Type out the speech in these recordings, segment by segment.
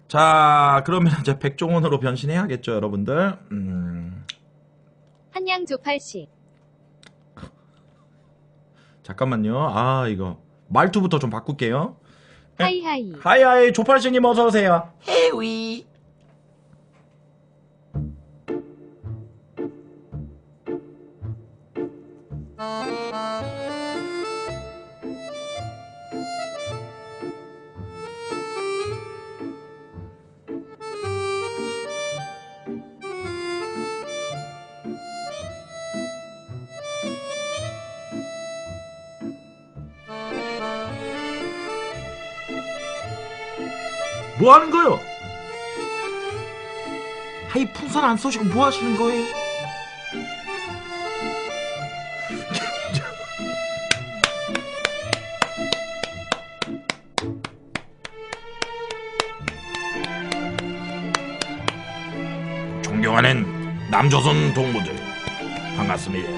자, 그러면 이제 백종원으로 변신해야겠죠, 여러분들. 한양 조팔씨. 잠깐만요. 아, 이거 말투부터 좀 바꿀게요. 하이하이. 하이하이, 조팔씨님 어서오세요. 해위. 뭐 하는 거요? 하이, 풍선 안 쏘시고 뭐 하시는 거예요? 존경하는 남조선 동무들, 반갑습니다.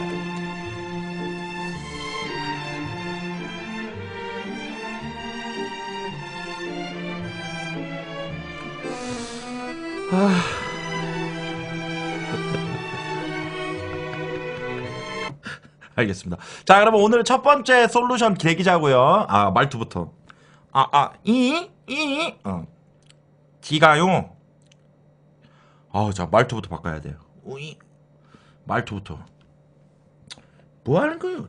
알겠습니다. 자, 여러분, 오늘 첫 번째 솔루션 대기자고요. 아, 말투부터. 지가요. 자, 말투부터 바꿔야 돼요. 말투부터. 뭐 하는 거예요?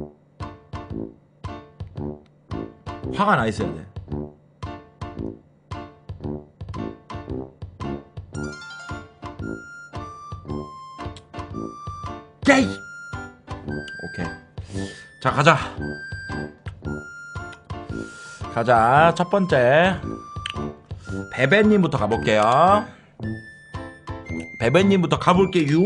화가 나 있어야 돼. 게이! 오케이. 자, 가자. 첫 번째. 베베님부터 가볼게요. 베베님부터 가볼게요.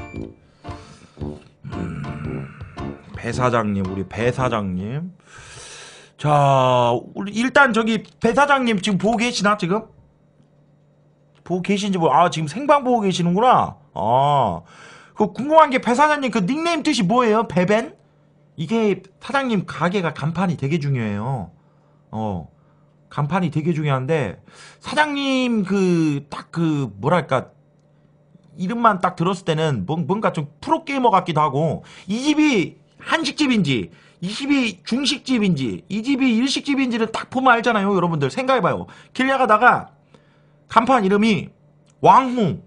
배사장님, 우리 배사장님. 자, 우리 일단 저기 배사장님 지금 보고 계시나, 지금? 보고 계신지 지금 생방 보고 계시는구나. 그 궁금한 게 배사장님 그 닉네임 뜻이 뭐예요? 베벤? 이게 사장님 가게가 간판이 되게 중요해요. 간판이 되게 중요한데 사장님 뭐랄까 이름만 딱 들었을 때는 뭔가 좀 프로게이머 같기도 하고, 이 집이 한식집인지 이 집이 중식집인지 이 집이 일식집인지를 딱 보면 알잖아요. 여러분들 생각해봐요. 길 나가다가 간판 이름이 왕홍,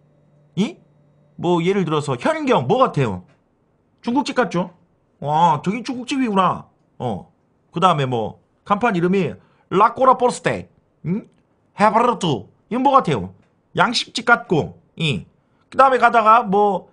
뭐 예를 들어서 현경 뭐 같아요? 중국집 같죠? 와, 저기 중국집이구나. 그 다음에 뭐 간판 이름이 라꼬라 포스테, 헤바르투, 이건 뭐 같아요? 양식집 같고, 그 다음에 가다가 뭐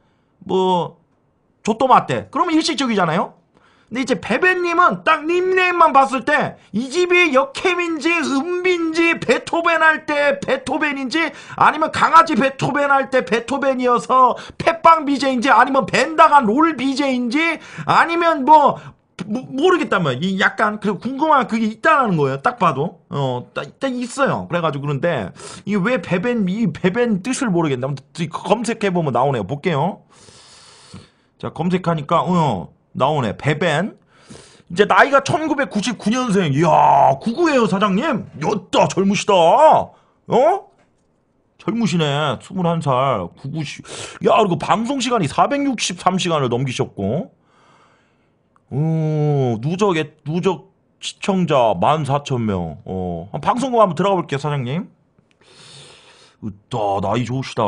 조또마떼, 그러면 일식적이잖아요. 근데 이제 베베님은 딱 닉네임만 봤을 때 이 집이 역캠인지 은비인지 베토벤 할 때 베토벤인지 아니면 강아지 베토벤 할 때 베토벤이어서 펫빵 BJ인지 아니면 벤다간 롤 BJ인지 아니면 모르겠다면 약간 그 궁금한 그게 있다라는 거예요. 딱 봐도 딱 있어요. 그래가지고 그런데 이게 왜 이 베벤 뜻을 모르겠네. 검색해 보면 나오네요. 볼게요. 자, 검색하니까 나오네. 베벤. 이제 나이가 1999년생. 이야, 99예요, 사장님. 여따, 젊으시다. 젊으시네. 21살. 99. 야, 그리고 방송 시간이 463시간을 넘기셨고. 누적 시청자 14,000명. 방송국 한번 들어가 볼게요, 사장님. 으따, 나이 좋으시다.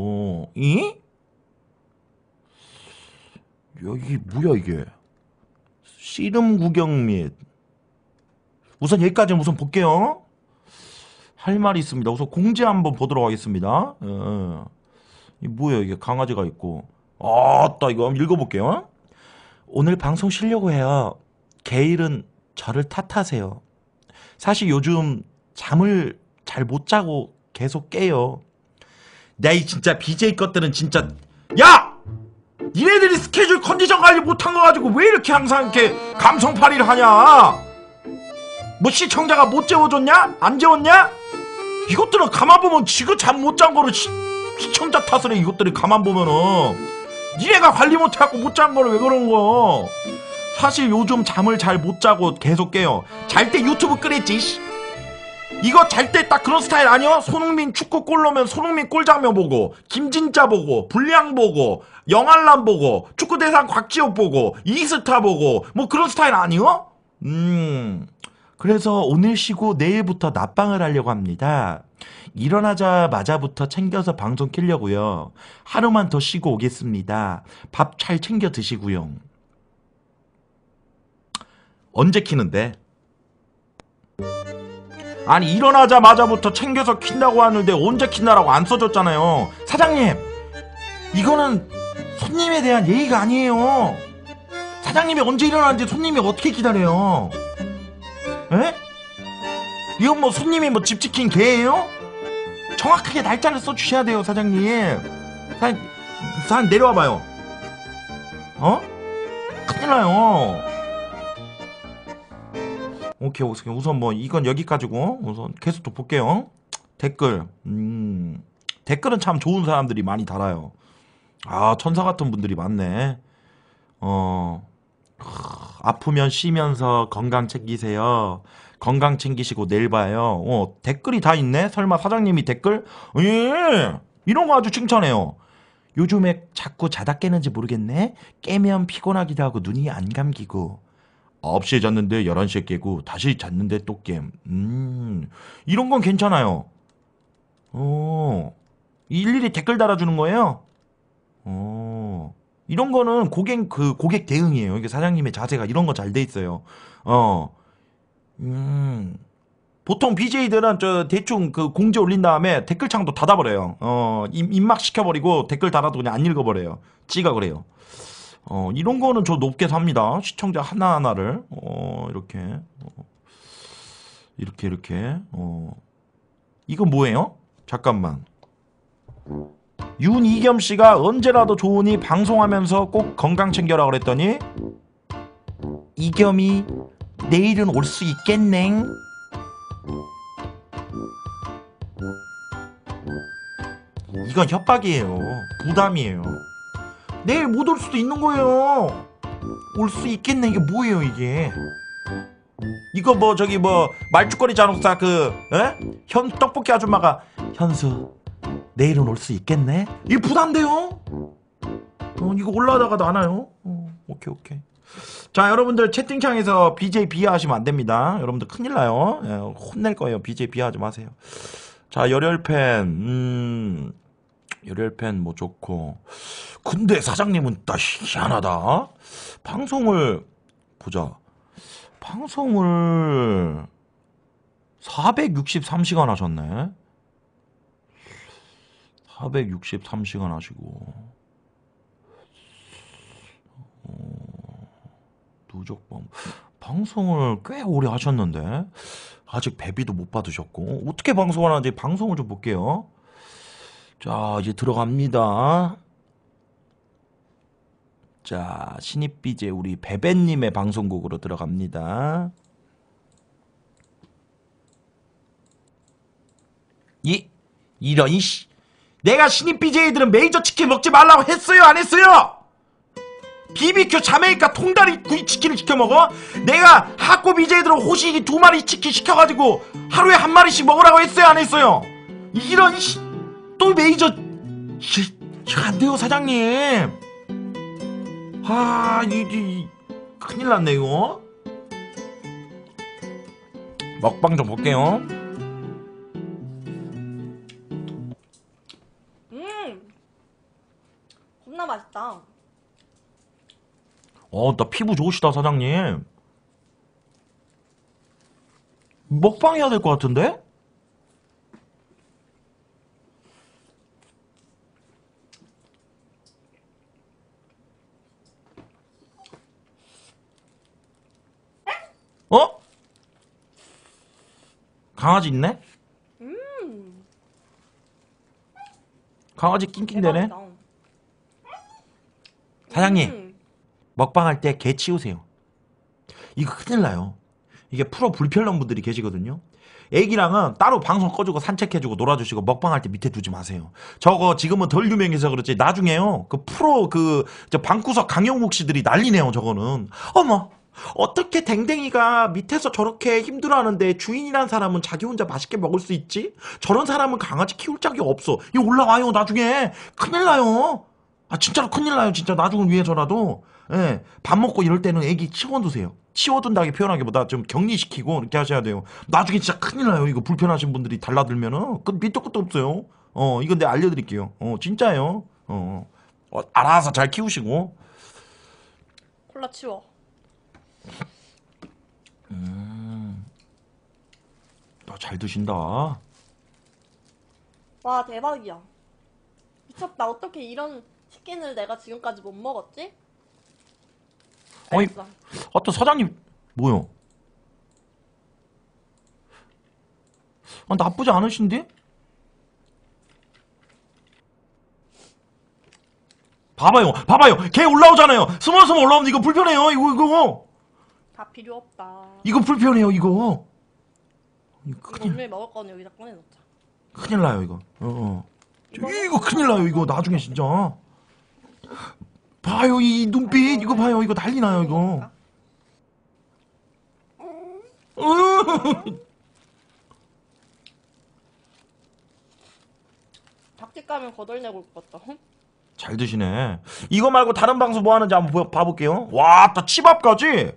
여기 뭐야 이게? 씨름 구경 및 우선 여기까지는 우선 볼게요. 할 말이 있습니다. 우선 공지 한번 보도록 하겠습니다. 이 뭐야 이게? 강아지가 있고. 아따, 이거 한번 읽어볼게요. 오늘 방송 쉬려고 해요. 게일은 저를 탓하세요. 사실 요즘 잠을 잘 못 자고 계속 깨요. 이 진짜 BJ 것들은 진짜, 야! 니네들이 스케줄 컨디션 관리 못한 거 가지고 왜 이렇게 항상 이렇게 감성팔이를 하냐? 뭐 시청자가 못 재워줬냐? 안 재웠냐? 이것들은 가만 보면 지가 잠 못 잔 거를 시청자 탓을 해. 이것들이 가만 보면은 니네가 관리 못해갖고 못 잔 거를 왜 그런 거? 사실 요즘 잠을 잘 못 자고 계속 깨요. 잘 때 유튜브 끄랬지. 이거 잘 때 딱 그런 스타일 아니야? 손흥민 축구 골 넣으면 손흥민 골 장면 보고, 김진짜 보고, 불량 보고, 영알람 보고, 축구대상 곽지혁 보고, 이스타 보고, 뭐 그런 스타일 아니요? 그래서 오늘 쉬고 내일부터 낮방을 하려고 합니다. 일어나자마자부터 챙겨서 방송 켜려고요. 하루만 더 쉬고 오겠습니다. 밥 잘 챙겨 드시고요. 언제 키는데? 아니 일어나자마자부터 챙겨서 킨다고 하는데 언제 킨다라고 안 써줬잖아요. 사장님, 이거는 손님에 대한 예의가 아니에요. 사장님이 언제 일어나는데 손님이 어떻게 기다려요? 에? 이건 뭐 손님이 뭐 집 지킨 개예요? 정확하게 날짜를 써주셔야 돼요, 사장님. 사장님 내려와봐요. 어? 큰일 나요. 오케이, 우선 뭐 이건 여기까지고 우선 계속 또 볼게요. 댓글. 댓글은 참 좋은 사람들이 많이 달아요. 아, 천사 같은 분들이 많네. 아프면 쉬면서 건강 챙기세요. 건강 챙기시고 내일 봐요. 댓글이 다 있네. 설마 사장님이 댓글? 예, 이런 거 아주 칭찬해요. 요즘에 자꾸 자다 깨는지 모르겠네. 깨면 피곤하기도 하고 눈이 안 감기고 9시에 잤는데 11시에 깨고 다시 잤는데 또 깸. 이런 건 괜찮아요. 일일이 댓글 달아주는 거예요? 이런 거는 고객 대응이에요. 이게 사장님의 자세가 이런 거 잘 돼 있어요. 보통 BJ들은 저 대충 그 공지 올린 다음에 댓글창도 닫아버려요. 입막 시켜버리고 댓글 달아도 그냥 안 읽어버려요. 찌가 그래요. 이런 거는 저 높게 삽니다. 시청자 하나하나를. 이렇게. 이건 뭐예요? 잠깐만. 윤이겸 씨가 언제라도 좋으니 방송하면서 꼭 건강 챙겨라 그랬더니 이겸이 내일은 올 수 있겠넹? 이건 협박이에요. 부담이에요. 내일 못 올 수도 있는 거예요. 올 수 있겠네. 이게 뭐예요, 이게? 이거 뭐 저기 뭐 말죽거리 잔혹사 현 떡볶이 아줌마가 현수 내일은 올 수 있겠네? 이거 부담돼요. 이거 올라가다가도 안 와요. 오케이. 자, 여러분들 채팅창에서 BJ 비하하시면 안 됩니다. 여러분들 큰일 나요. 혼낼 거예요. BJ 비하하지 마세요. 자, 열혈팬 뭐 좋고. 근데 사장님은 딱 희한하다. 방송을 보자. 방송을 463시간 하셨네. 463시간 하시고 누적범 방송을 꽤 오래 하셨는데 아직 배비도 못 받으셨고 어떻게 방송을 하는지 방송을 좀 볼게요. 자, 이제 들어갑니다. 자, 신입 BJ 우리 베베님의 방송국으로 들어갑니다. 이런 이씨, 내가 신입 BJ들은 메이저 치킨 먹지 말라고 했어요, 안 했어요? BBQ 자메이카 통다리 구이치킨을 시켜 먹어? 내가 하코 BJ들은 호식이 2마리 치킨 시켜가지고 하루에 1마리씩 먹으라고 했어요, 안 했어요? 이런 이씨, 또 메이저 안 돼요, 사장님. 큰일 났네, 이거. 먹방 좀 볼게요. 겁나 맛있다. 나 피부 좋으시다, 사장님. 먹방 해야 될 것 같은데? 강아지 있네? 강아지 낑낑대네? 대박이다. 사장님, 먹방할 때 개 치우세요. 이거 큰일 나요. 이게 프로 불편한 분들이 계시거든요. 애기랑은 따로 방송 꺼주고 산책해주고 놀아주시고 먹방할 때 밑에 두지 마세요. 저거 지금은 덜 유명해서 그렇지 나중에요 그 프로 저 방구석 강영욱 씨들이 난리네요. 저거는 어머 어떻게 댕댕이가 밑에서 저렇게 힘들어하는데 주인이란 사람은 자기 혼자 맛있게 먹을 수 있지? 저런 사람은 강아지 키울 적이 없어. 이거 올라와요 나중에. 큰일 나요. 아 진짜로 큰일 나요 진짜. 나중을 위해서라도. 예, 밥 먹고 이럴 때는 애기 치워두세요. 치워둔다기 표현하기보다 좀 격리시키고 이렇게 하셔야 돼요. 나중에 진짜 큰일 나요. 이거 불편하신 분들이 달라들면은 그 밑도 끝도 없어요. 이건 내가 알려드릴게요. 진짜예요. 알아서 잘 키우시고. 콜라 치워. 잘 드신다. 와 대박이야. 미쳤다. 어떻게 이런 치킨을 내가 지금까지 못 먹었지? 어이, 알겠어. 또 사장님 뭐요? 나쁘지 않으신데? 봐봐요. 걔 올라오잖아요. 스멀스멀 올라오면 이거 불편해요. 이거. 다 필요 없다. 이거 불편해요. 이거 이거 오늘 먹을 거는 여기다 꺼내놓자. 큰일 나요. 이거. 이거 큰일 나요. 이거 나중에 진짜. 봐요 이 눈빛. 이거 봐요. 이거 난리 나요. 이거. 닭집 가면 거덜내고 올 것 같다. 잘 드시네. 이거 말고 다른 방송 뭐 하는지 한번 봐볼게요. 와, 또 치밥까지.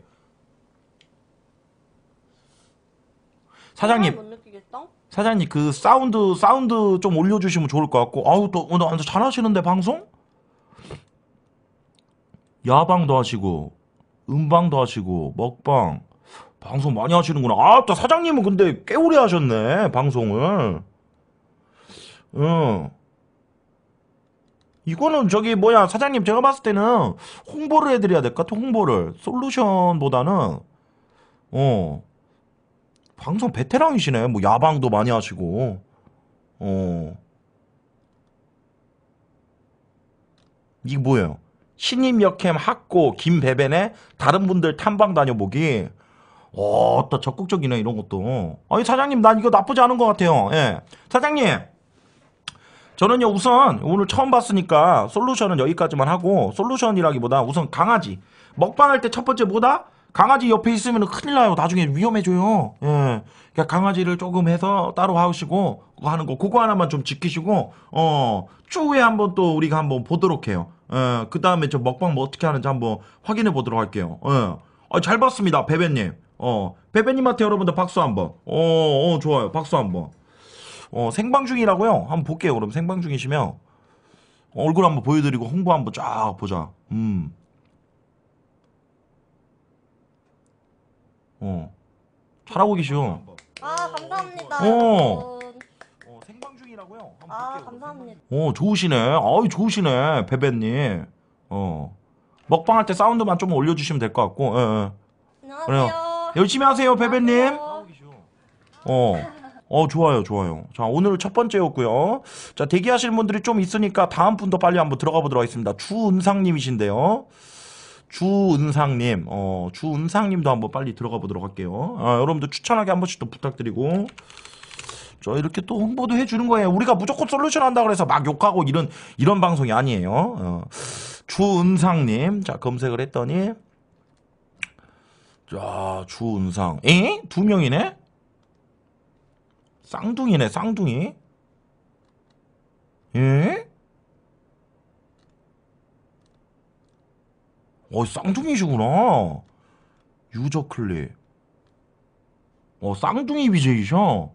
사장님, 못 느끼겠어? 사장님 그 사운드 좀 올려주시면 좋을 것 같고. 아우 또 오늘 완전 잘하시는데 방송? 야방도 하시고, 음방도 하시고, 먹방 방송 많이 하시는구나. 아, 또 사장님은 근데 꽤 오래 하셨네 방송을. 이거는 저기 뭐야 사장님 제가 봤을 때는 홍보를 해드려야 될 것 같아. 홍보를 솔루션보다는 방송 베테랑이시네. 뭐 야방도 많이 하시고 이게 뭐예요? 신임 역캠 학고 김배벤의 다른 분들 탐방 다녀보기. 또 적극적이네 이런 것도. 아니 사장님 난 이거 나쁘지 않은 것 같아요. 예, 사장님 저는요 우선 오늘 처음 봤으니까 솔루션은 여기까지만 하고, 솔루션이라기보다 우선 강아지 먹방할 때 첫 번째 뭐다? 강아지 옆에 있으면 큰일 나요. 나중에 위험해져요. 예, 그러니까 강아지를 조금 해서 따로 하시고 하는 거 그거 하나만 좀 지키시고 추후에 한번 또 우리가 한번 보도록 해요. 예, 그 다음에 저 먹방 뭐 어떻게 하는지 한번 확인해 보도록 할게요. 예, 잘 봤습니다 베베님. 베베님한테 여러분들 박수 한번. 좋아요. 박수 한번. 생방 중이라고요? 한번 볼게요. 그럼 생방 중이시면 얼굴 한번 보여드리고 홍보 한번 쫙 보자. 잘하고 계시오. 아 감사합니다. 여러분. 생방 중이라고요? 한번 아 볼게요. 감사합니다. 좋으시네. 아유 좋으시네 베베님. 먹방할 때 사운드만 좀 올려주시면 될 것 같고. 안녕하세요. 열심히 하세요 베베님. 안녕하세요. 좋아요. 자, 오늘 첫 번째였고요. 자, 대기하시는 분들이 좀 있으니까 다음 분도 빨리 한번 들어가 보도록 하겠습니다. 주은상님이신데요. 주은상님도 한번 빨리 들어가 보도록 할게요. 여러분들 추천하기 한 번씩 또 부탁드리고. 저 이렇게 또 홍보도 해주는 거예요. 우리가 무조건 솔루션 한다 그래서 막 욕하고 이런 방송이 아니에요. 주은상님. 자, 검색을 했더니. 자, 주은상. 두 명이네? 쌍둥이네, 쌍둥이. 예? 쌍둥이시구나. 유저 클릭. 쌍둥이 BJ이셔.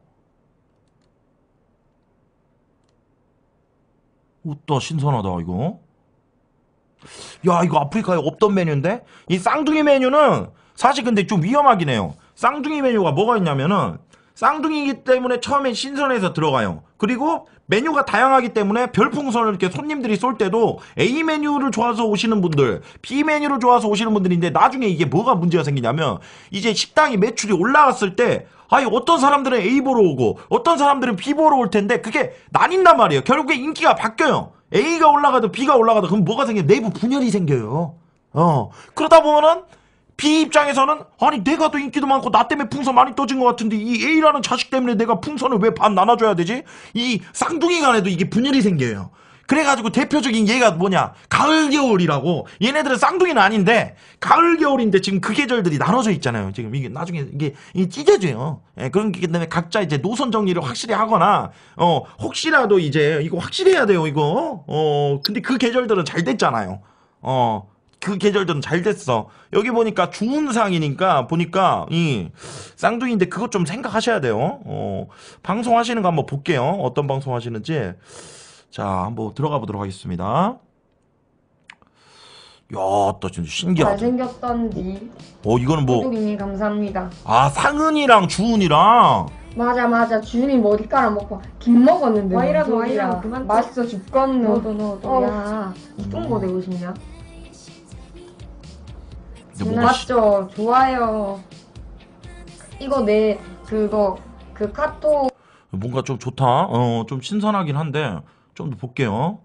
웃다, 신선하다, 이거. 야, 이거 아프리카에 없던 메뉴인데? 이 쌍둥이 메뉴는 사실 근데 좀 위험하긴 해요. 쌍둥이 메뉴가 뭐가 있냐면은, 쌍둥이기 때문에 처음엔 신선해서 들어가요. 그리고 메뉴가 다양하기 때문에 별풍선을 이렇게 손님들이 쏠 때도 A 메뉴를 좋아서 오시는 분들, B 메뉴를 좋아서 오시는 분들인데 나중에 이게 뭐가 문제가 생기냐면 이제 식당이 매출이 올라갔을 때 어떤 사람들은 A 보러 오고 어떤 사람들은 B 보러 올 텐데 그게 나뉜단 말이에요. 결국에 인기가 바뀌어요. A가 올라가도 B가 올라가도 그럼 뭐가 생겨요? 내부 분열이 생겨요. 그러다 보면은 B 입장에서는 아니 내가 더 인기도 많고 나 때문에 풍선 많이 떠진 것 같은데 이 A라는 자식 때문에 내가 풍선을 왜 반 나눠줘야 되지? 이 쌍둥이 간에도 이게 분열이 생겨요. 그래가지고 대표적인 얘가 뭐냐, 가을 겨울이라고. 얘네들은 쌍둥이는 아닌데 가을 겨울인데 지금 그 계절들이 나눠져 있잖아요. 지금 이게 나중에 이게 찢어져요. 예, 그런 게 때문에 각자 이제 노선 정리를 확실히 하거나 혹시라도 이제 이거 확실해야 돼요 이거. 근데 그 계절들은 잘 됐잖아요. 그 계절들은 잘 됐어. 여기 보니까 주운상이니까 보니까 이 쌍둥이인데 그것 좀 생각하셔야 돼요. 방송하시는 거 한번 볼게요. 어떤 방송 하시는지. 자, 한번 들어가 보도록 하겠습니다. 야, 또 진짜 신기하다. 잘생겼던디. 이거는 뭐, 구독이님 감사합니다. 아, 상은이랑 주은이랑. 맞아 주윤이 머리카락 먹고 김 먹었는데 와이라도 뭔 소리야. 와이라도 그만 맛있어 죽겠노. 너도 야 이쁜 거 되고 싶냐? 근데 뭐가 맞죠? 좋아요. 이거 내 그거 그 카톡 뭔가 좀 좋다. 좀 신선하긴 한데 좀 더 볼게요.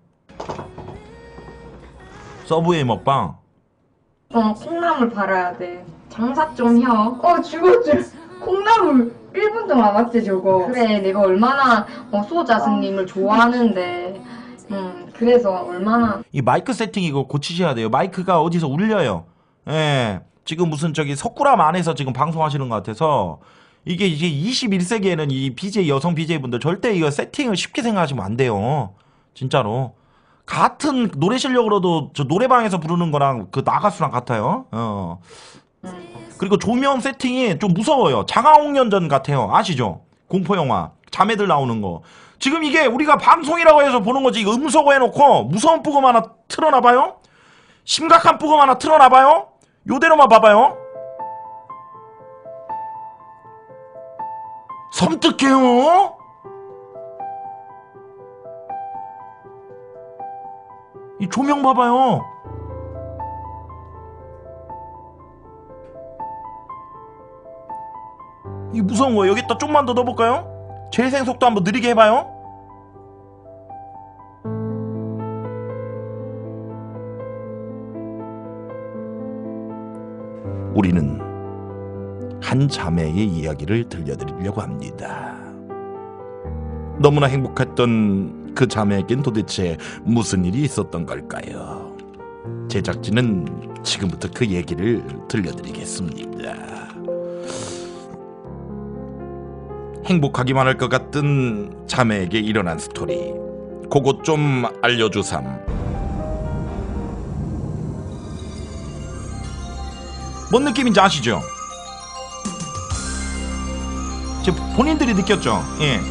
서브웨이 먹방. 콩나물 팔아야 돼. 장사 좀 혀. 죽었지. 콩나물 1분 동안 맞지 저거. 그래 내가 얼마나 소자승님을 좋아하는데. 그래서 얼마나 이 마이크 세팅 이거 고치셔야 돼요. 마이크가 어디서 울려요. 예. 지금 무슨 저기 석굴암 안에서 지금 방송하시는 것 같아서 이게 이제 21세기에는 이 BJ 여성 BJ분들 절대 이거 세팅을 쉽게 생각하시면 안 돼요. 진짜로. 같은 노래 실력으로도 저 노래방에서 부르는 거랑 그 나가수랑 같아요. 그리고 조명 세팅이 좀 무서워요. 장화홍련전 같아요. 아시죠? 공포영화. 자매들 나오는 거. 지금 이게 우리가 방송이라고 해서 보는 거지. 이거 음소거 해놓고 무서운 부금 하나 틀어놔봐요. 심각한 부금 하나 틀어놔봐요. 요대로만 봐봐요. 섬뜩해요. 이 조명 봐봐요. 이 무서운 거예요. 여기다 좀만 더 넣어볼까요? 재생 속도 한번 느리게 해봐요. 우리는 한 자매의 이야기를 들려드리려고 합니다. 너무나 행복했던 그 자매에겐 도대체 무슨 일이 있었던 걸까요? 제작진은 지금부터 그 얘기를 들려드리겠습니다. 행복하기만 할 것 같던 자매에게 일어난 스토리, 그것 좀 알려주삼. 뭔 느낌인지 아시죠? 지금 본인들이 느꼈죠? 예.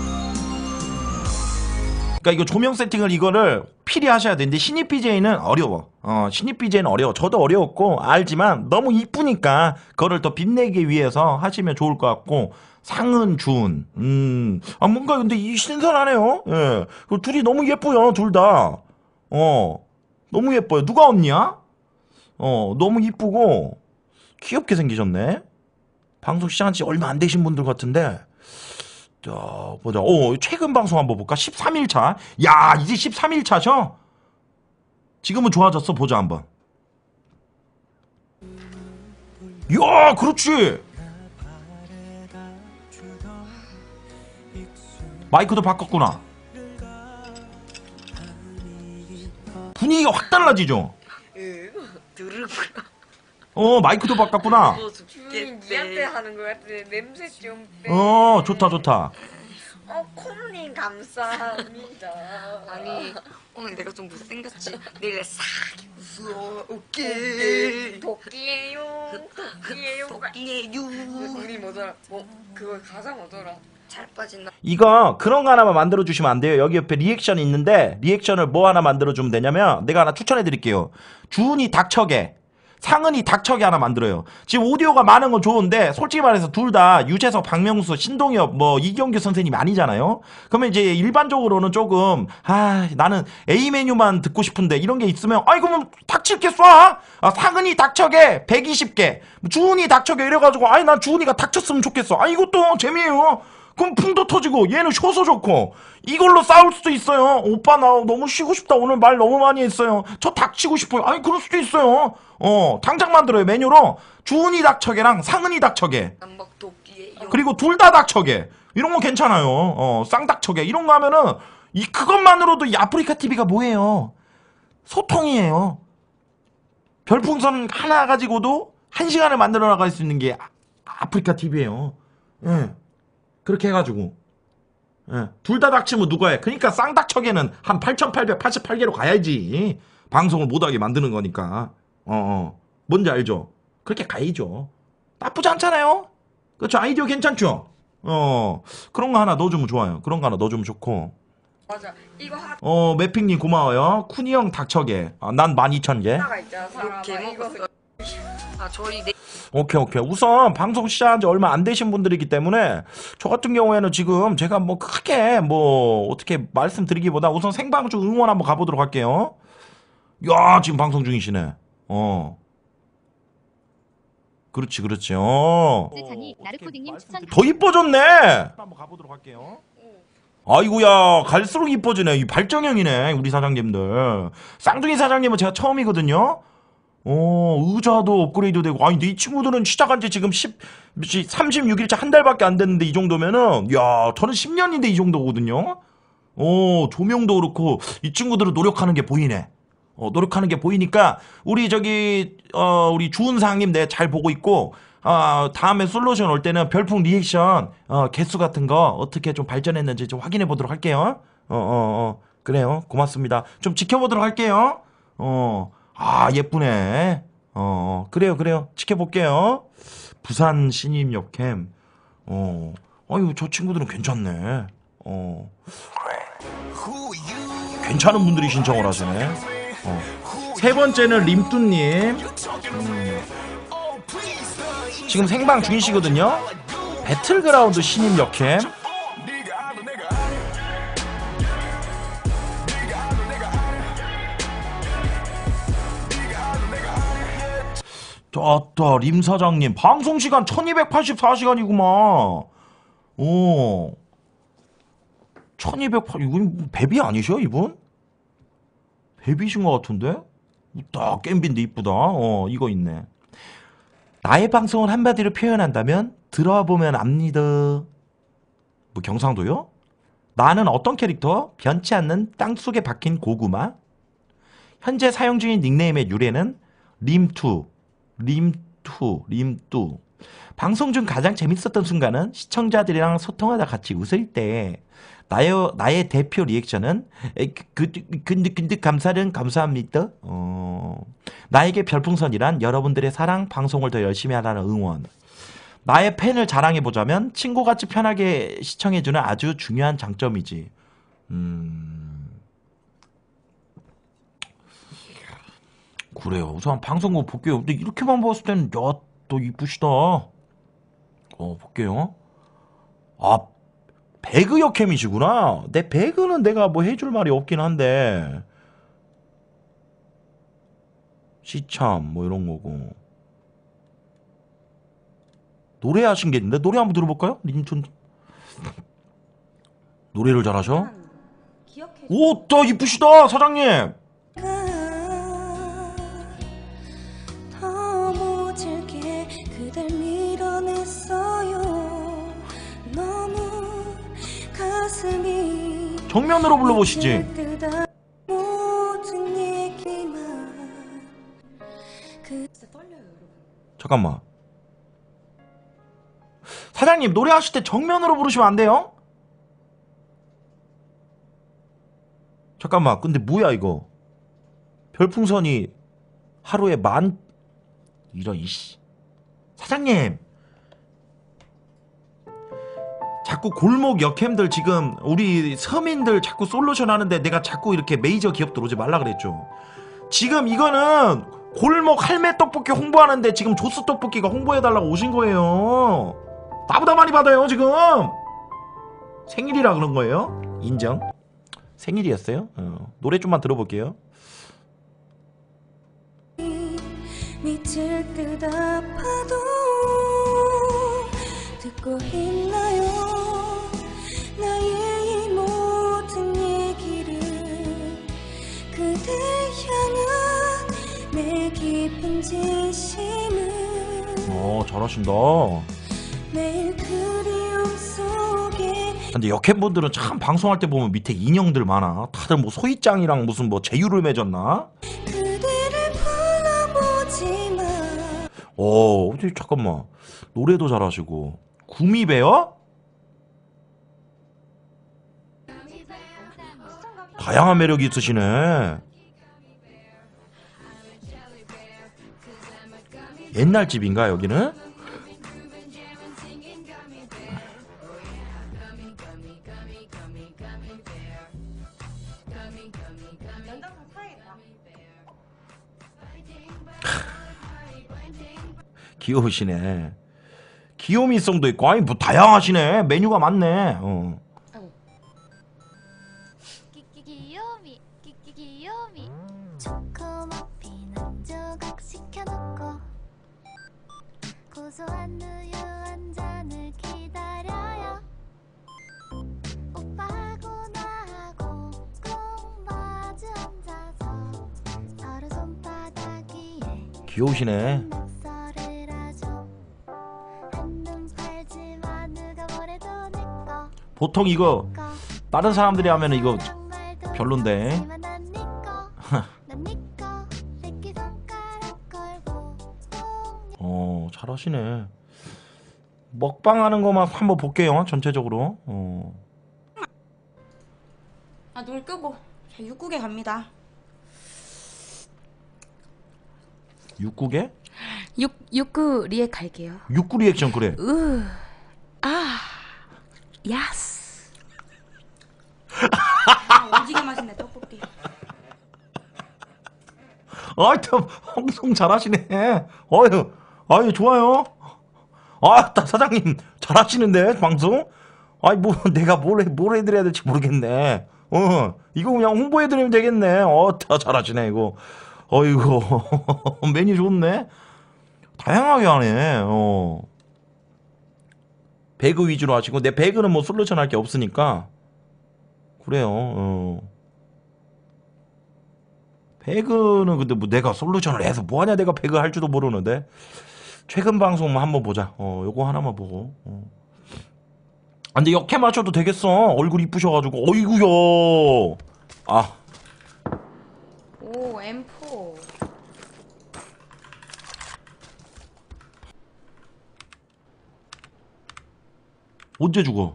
그러니까 이거 조명 세팅을 이거를 필히 하셔야 되는데 신입 BJ는 어려워. 신입 BJ는 어려워. 저도 어려웠고 알지만 너무 이쁘니까 그거를 더 빛내기 위해서 하시면 좋을 것 같고. 상은 주은. 뭔가 근데 이 신선하네요. 예. 둘이 너무 예뻐요. 둘 다. 너무 예뻐요. 누가 언니야? 너무 이쁘고 귀엽게 생기셨네. 방송 시작한 지 얼마 안 되신 분들 같은데. 자, 보자. 최근 방송 한번 볼까? 13일차. 야, 이제 13일차죠? 지금은 좋아졌어. 보자, 한번. 야, 그렇지. 마이크도 바꿨구나. 분위기가 확 달라지죠? 마이크도 바꿨구나. 니한테 하는 거 같아. 냄새 좀 빼. 좋다. 콩님 감사합니다. 아니 오늘 내가 좀 못생겼지. 내가 싹 웃어. 오케이. 도끼예요. 우리 뭐더라? 그거 가사 뭐더라? 잘 빠진다. 이거 그런 거 하나만 만들어 주시면 안 돼요. 여기 옆에 리액션이 있는데 리액션을 뭐 하나 만들어 주면 되냐면 내가 하나 추천해 드릴게요. 주은이 닥쳐게, 상은이 닥쳐게 하나 만들어요. 지금 오디오가 많은 건 좋은데 솔직히 말해서 둘 다 유재석, 박명수, 신동엽, 이경규 선생님이 아니잖아요. 그러면 이제 일반적으로는 조금 나는 A 메뉴만 듣고 싶은데 이런 게 있으면 그러면 닥칠게 쏴. 상은이 닥쳐게 120개, 주은이 닥쳐게 이래가지고 난 주은이가 닥쳤으면 좋겠어. 이것도 재미예요. 그럼 풍도 터지고 얘는 쉬어서 좋고 이걸로 싸울 수도 있어요. 오빠 나 너무 쉬고 싶다. 오늘 말 너무 많이 했어요. 저 닥치고 싶어요. 그럴 수도 있어요. 당장 만들어요. 메뉴로 주은이 닥쳐게랑 상은이 닥쳐게, 그리고 둘 다 닥쳐게. 이런 거 괜찮아요. 쌍닥쳐게 이런 거 하면은 이 그것만으로도 이 아프리카 TV가 뭐예요? 소통이에요. 별풍선 하나 가지고도 1시간을 만들어 나갈 수 있는 게 아프리카 TV예요. 예. 그렇게 해가지고. 예. 둘 다 닥치면 누가 해? 그러니까 쌍닥쳐게는 한 8,888개로 가야지. 방송을 못하게 만드는 거니까. 뭔지 알죠? 그렇게 가야죠. 나쁘지 않잖아요? 그렇죠? 아이디어 괜찮죠? 그런 거 하나 넣어주면 좋아요. 그런 거 하나 넣어주면 좋고. 맞아. 이거 매핑님 고마워요. 쿠니 형 닥쳐게. 난 12,000개. 하나가 있잖아. 사람아. 이거 저희 오케이. 우선 방송 시작한 지 얼마 안 되신 분들이기 때문에 저 같은 경우에는 지금 제가 뭐 크게 뭐 어떻게 말씀드리기보다 우선 생방송 응원 한번 가보도록 할게요. 야, 지금 방송 중이시네. 그렇지. 세찬이 나르코딩님 추천. 더 이뻐졌네. 한번 가보도록 할게요. 아이고야, 갈수록 이뻐지네. 이 발정형이네, 우리 사장님들. 쌍둥이 사장님은 제가 처음이거든요. 의자도 업그레이드 되고. 아니, 근데 이 친구들은 시작한 지 지금 36일째 한 달밖에 안 됐는데 이 정도면은, 야, 저는 10년인데 이 정도거든요. 조명도 그렇고, 이 친구들은 노력하는 게 보이네. 노력하는 게 보이니까, 우리 우리 주은상님 내 잘 보고 있고, 다음에 솔루션 올 때는 별풍 리액션, 개수 같은 거 어떻게 좀 발전했는지 좀 확인해 보도록 할게요. 그래요. 고맙습니다. 좀 지켜보도록 할게요. 예쁘네. 그래요. 지켜볼게요. 부산 신임 역캠. 아유, 저 친구들은 괜찮네. 괜찮은 분들이 신청을 하시네. 세 번째는 림뚜님. 지금 생방 중이시거든요. 배틀그라운드 신임 역캠. 림 사장님 방송 시간 1284시간이구만. 1208. 이분 베비 아니셔 이분? 베비신 것 같은데? 딱 겜빈데 이쁘다. 이거 있네. 나의 방송을 한마디로 표현한다면 들어와 보면 압니다. 뭐 경상도요? 나는 어떤 캐릭터? 변치 않는 땅속에 박힌 고구마. 현재 사용 중인 닉네임의 유래는 림뚜. 방송 중 가장 재밌었던 순간은 시청자들이랑 소통하다 같이 웃을 때. 나의 대표 리액션은 근데 감사합니다. 나에게 별풍선이란 여러분들의 사랑, 방송을 더 열심히 하라는 응원. 나의 팬을 자랑해보자면 친구같이 편하게 시청해주는 아주 중요한 장점이지. 그래요. 우선 방송국 볼게요. 근데 이렇게만 봤을 때는 또 이쁘시다. 볼게요. 배그 역캠이시구나. 내 배그는 내가 뭐 해줄 말이 없긴 한데. 시참 뭐 이런 거고. 노래하신 게 있는데 노래 한번 들어볼까요? 림촌 노래를 잘하셔? 오, 또 이쁘시다 사장님. 정면으로 불러보시지. 잠깐만. 사장님 노래하실 때 정면으로 부르시면 안 돼요? 잠깐만. 근데 뭐야 이거? 별풍선이 하루에 이런 이씨. 사장님. 자꾸 골목 역캠들 지금 우리 서민들 자꾸 솔루션 하는데 내가 자꾸 이렇게 메이저 기업들 오지 말라 그랬죠. 지금 이거는 골목 할매 떡볶이 홍보하는데 지금 조스 떡볶이가 홍보해달라고 오신 거예요. 나보다 많이 받아요 지금. 생일이라 그런 거예요. 인정. 생일이었어요. 노래 좀만 들어볼게요. 미칠 듯 아파도 듣고 있나요? 나의 이 모든 얘기를 그대 향한 내 깊은 진심을 잘하신다. 매일 그리움 속에 근데 역행분들은 참 방송할 때 보면 밑에 인형들 많아. 다들 뭐 소희짱이랑 무슨 뭐 제휴를 맺었나? 그대를 불러보지만 잠깐만. 노래도 잘하시고. 구미배요? 다양한 매력이 있으시네. 옛날 집인가 여기는? 귀여우시네. 귀요미성도 있고 아니 뭐 다양하시네. 메뉴가 많네. 귀요미 귀요미 초코머핀 한 조각 시켜놓고 고소한 우유 한 잔을 기다려요. 오빠하고 나하고 꼭 마주 앉아서 서로 손바닥 위에 귀여우시네. 낙서를 하죠. 한눈 팔지마 누가 뭐래도 내꺼 보통 이거 다른 사람들이 하면 이거 말도 별론데. 하지만 난 니꺼 난 니꺼 새끼손가락 걸고 잘하시네. 먹방 하는 것만 한번 볼게요. 전체적으로. 눈 끄고 자, 육국에 갑니다. 육국에? 육구 리액 갈게요. 육구 리액션 그래. 야스. 오지게 맛있네 떡볶이. 참 방송 잘하시네. 아유 좋아요. 사장님 잘하시는데 방송. 뭐 내가 뭘 해드려야 될지 모르겠네. 이거 그냥 홍보해드리면 되겠네. 다 잘하시네 이거. 어이구 메뉴 좋네. 다양하게 하네. 배그 위주로 하시고 내 배그는 뭐 솔루션 할 게 없으니까 그래요. 배그는 근데 뭐 내가 솔루션을 해서 뭐하냐. 내가 배그 할 줄도 모르는데. 최근 방송 한번 보자. 요거 하나만 보고. 근데 역해 마셔도 되겠어. 얼굴 이쁘셔가지고. 어이구요. 오 M4. 언제 죽어?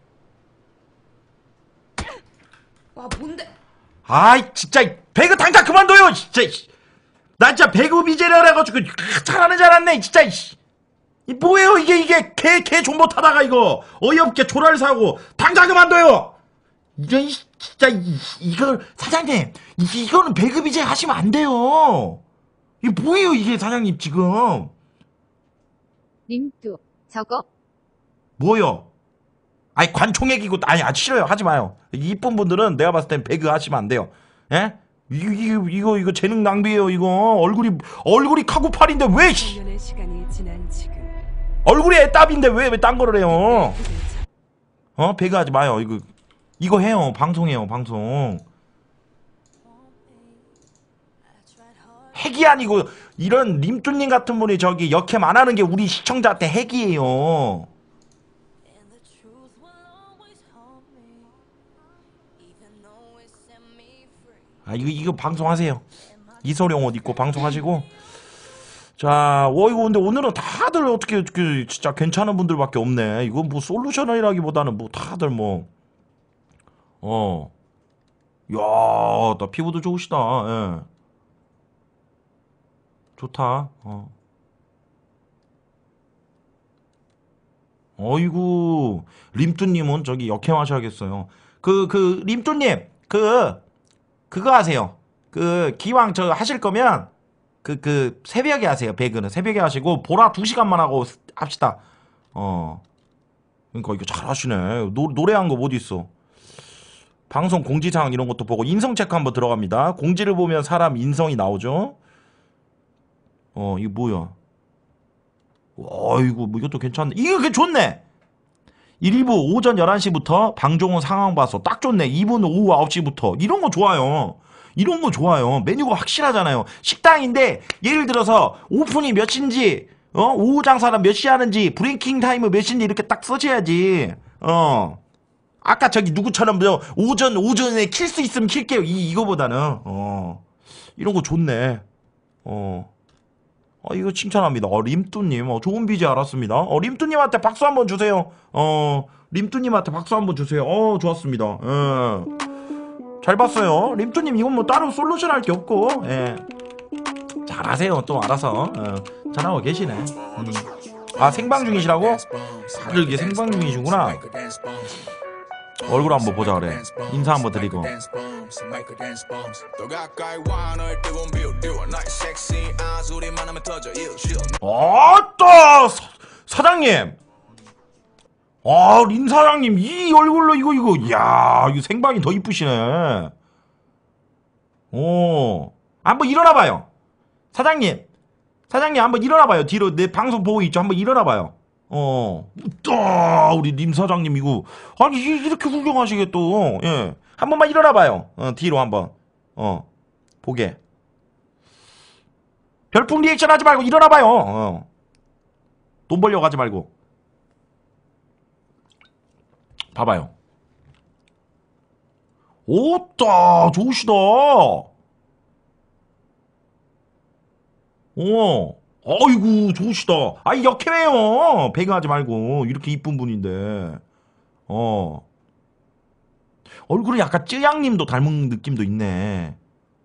와 뭔데? 진짜 배그 당장 그만둬요. 진짜. 나 진짜 배그 비제를 해가지고 잘하는 줄 알았네. 진짜. 이 뭐예요 이게 개 존버 타다가 이거 어이없게 조랄 사고 당장 그만둬요. 이런 진짜 이걸 사장님 이거는 배그 비제 하시면 안 돼요. 이게 뭐예요 이게 사장님 지금. 림뚜 저거 뭐요? 관총액이고 싫어요. 하지 마요. 이쁜 분들은 내가 봤을 땐 배그 하시면 안 돼요. 예? 이거 재능 낭비예요. 이거 얼굴이 카구팔인데 왜 시간이 지난 지금 얼굴이 애답인데 왜 딴 거를 해요? 배그 하지 마요. 이거 해요. 방송해요. 방송. 핵이 아니고 이런 림뚜님 같은 분이 저기 역캠 안 하는 게 우리 시청자한테 핵이에요. 이거 방송하세요. 이소룡 옷 입고 방송하시고. 자, 이거 근데 오늘은 다들 어떻게 진짜 괜찮은 분들밖에 없네. 이거 뭐 솔루션이라기보다는 뭐 다들 야, 나 피부도 좋으시다. 예. 좋다. 어이구, 림뚜님은 저기 역행하셔야겠어요. 림뚜님, 그거 하세요. 기왕 하실 거면, 새벽에 하세요. 배그는. 새벽에 하시고, 보라 2시간만 하고 합시다. 그러니까 이거 잘하시네. 노래한 거 어디 있어? 방송 공지사항 이런 것도 보고, 인성 체크 한번 들어갑니다. 공지를 보면 사람 인성이 나오죠? 이거 뭐야? 어이구, 뭐 이것도 괜찮네. 이거 좋네! 1부 오전 11시부터 방종훈 상황 봐서 딱 좋네. 2부는 오후 9시부터. 이런 거 좋아요. 이런 거 좋아요. 메뉴가 확실하잖아요. 식당인데 예를 들어서 오픈이 몇 시인지 오후 장사는 몇 시 하는지 브레이킹 타임은 몇 시인지 이렇게 딱 써줘야지. 아까 저기 누구처럼 오전에 킬 수 있으면 킬게요. 이거보다는 이런 거 좋네. 이거 칭찬합니다. 림뚜님 좋은 BJ 알았습니다. 림뚜님한테 박수 한번 주세요. 림뚜님한테 박수 한번 주세요. 좋았습니다. 잘 봤어요. 림뚜님 이건 뭐 따로 솔루션 할 게 없고 잘하세요. 또 알아서 잘하고 계시네. 생방 중이시라고? 다들 이게 생방 중이시구나. 얼굴 한번 보자 그래. 인사 한번 드리고. 아따 사장님. 린 사장님 이 얼굴로 이거 이야 이거 생방이 더 이쁘시네. 한번 일어나봐요. 사장님 한번 일어나봐요. 뒤로 내 방송 보고 있죠. 한번 일어나봐요. 우리 님 사장님 이거 아니 이렇게 훌륭하시게 또 한 번만 일어나봐요. 뒤로 한번 보게. 별풍 리액션 하지 말고 일어나봐요. 돈 벌려고 하지 말고 봐봐요. 오따 좋으시다. 어이구 좋으시다. 역해매요. 배그하지 말고 이렇게 이쁜 분인데 얼굴은 약간 쯔양님도 닮은 느낌도 있네.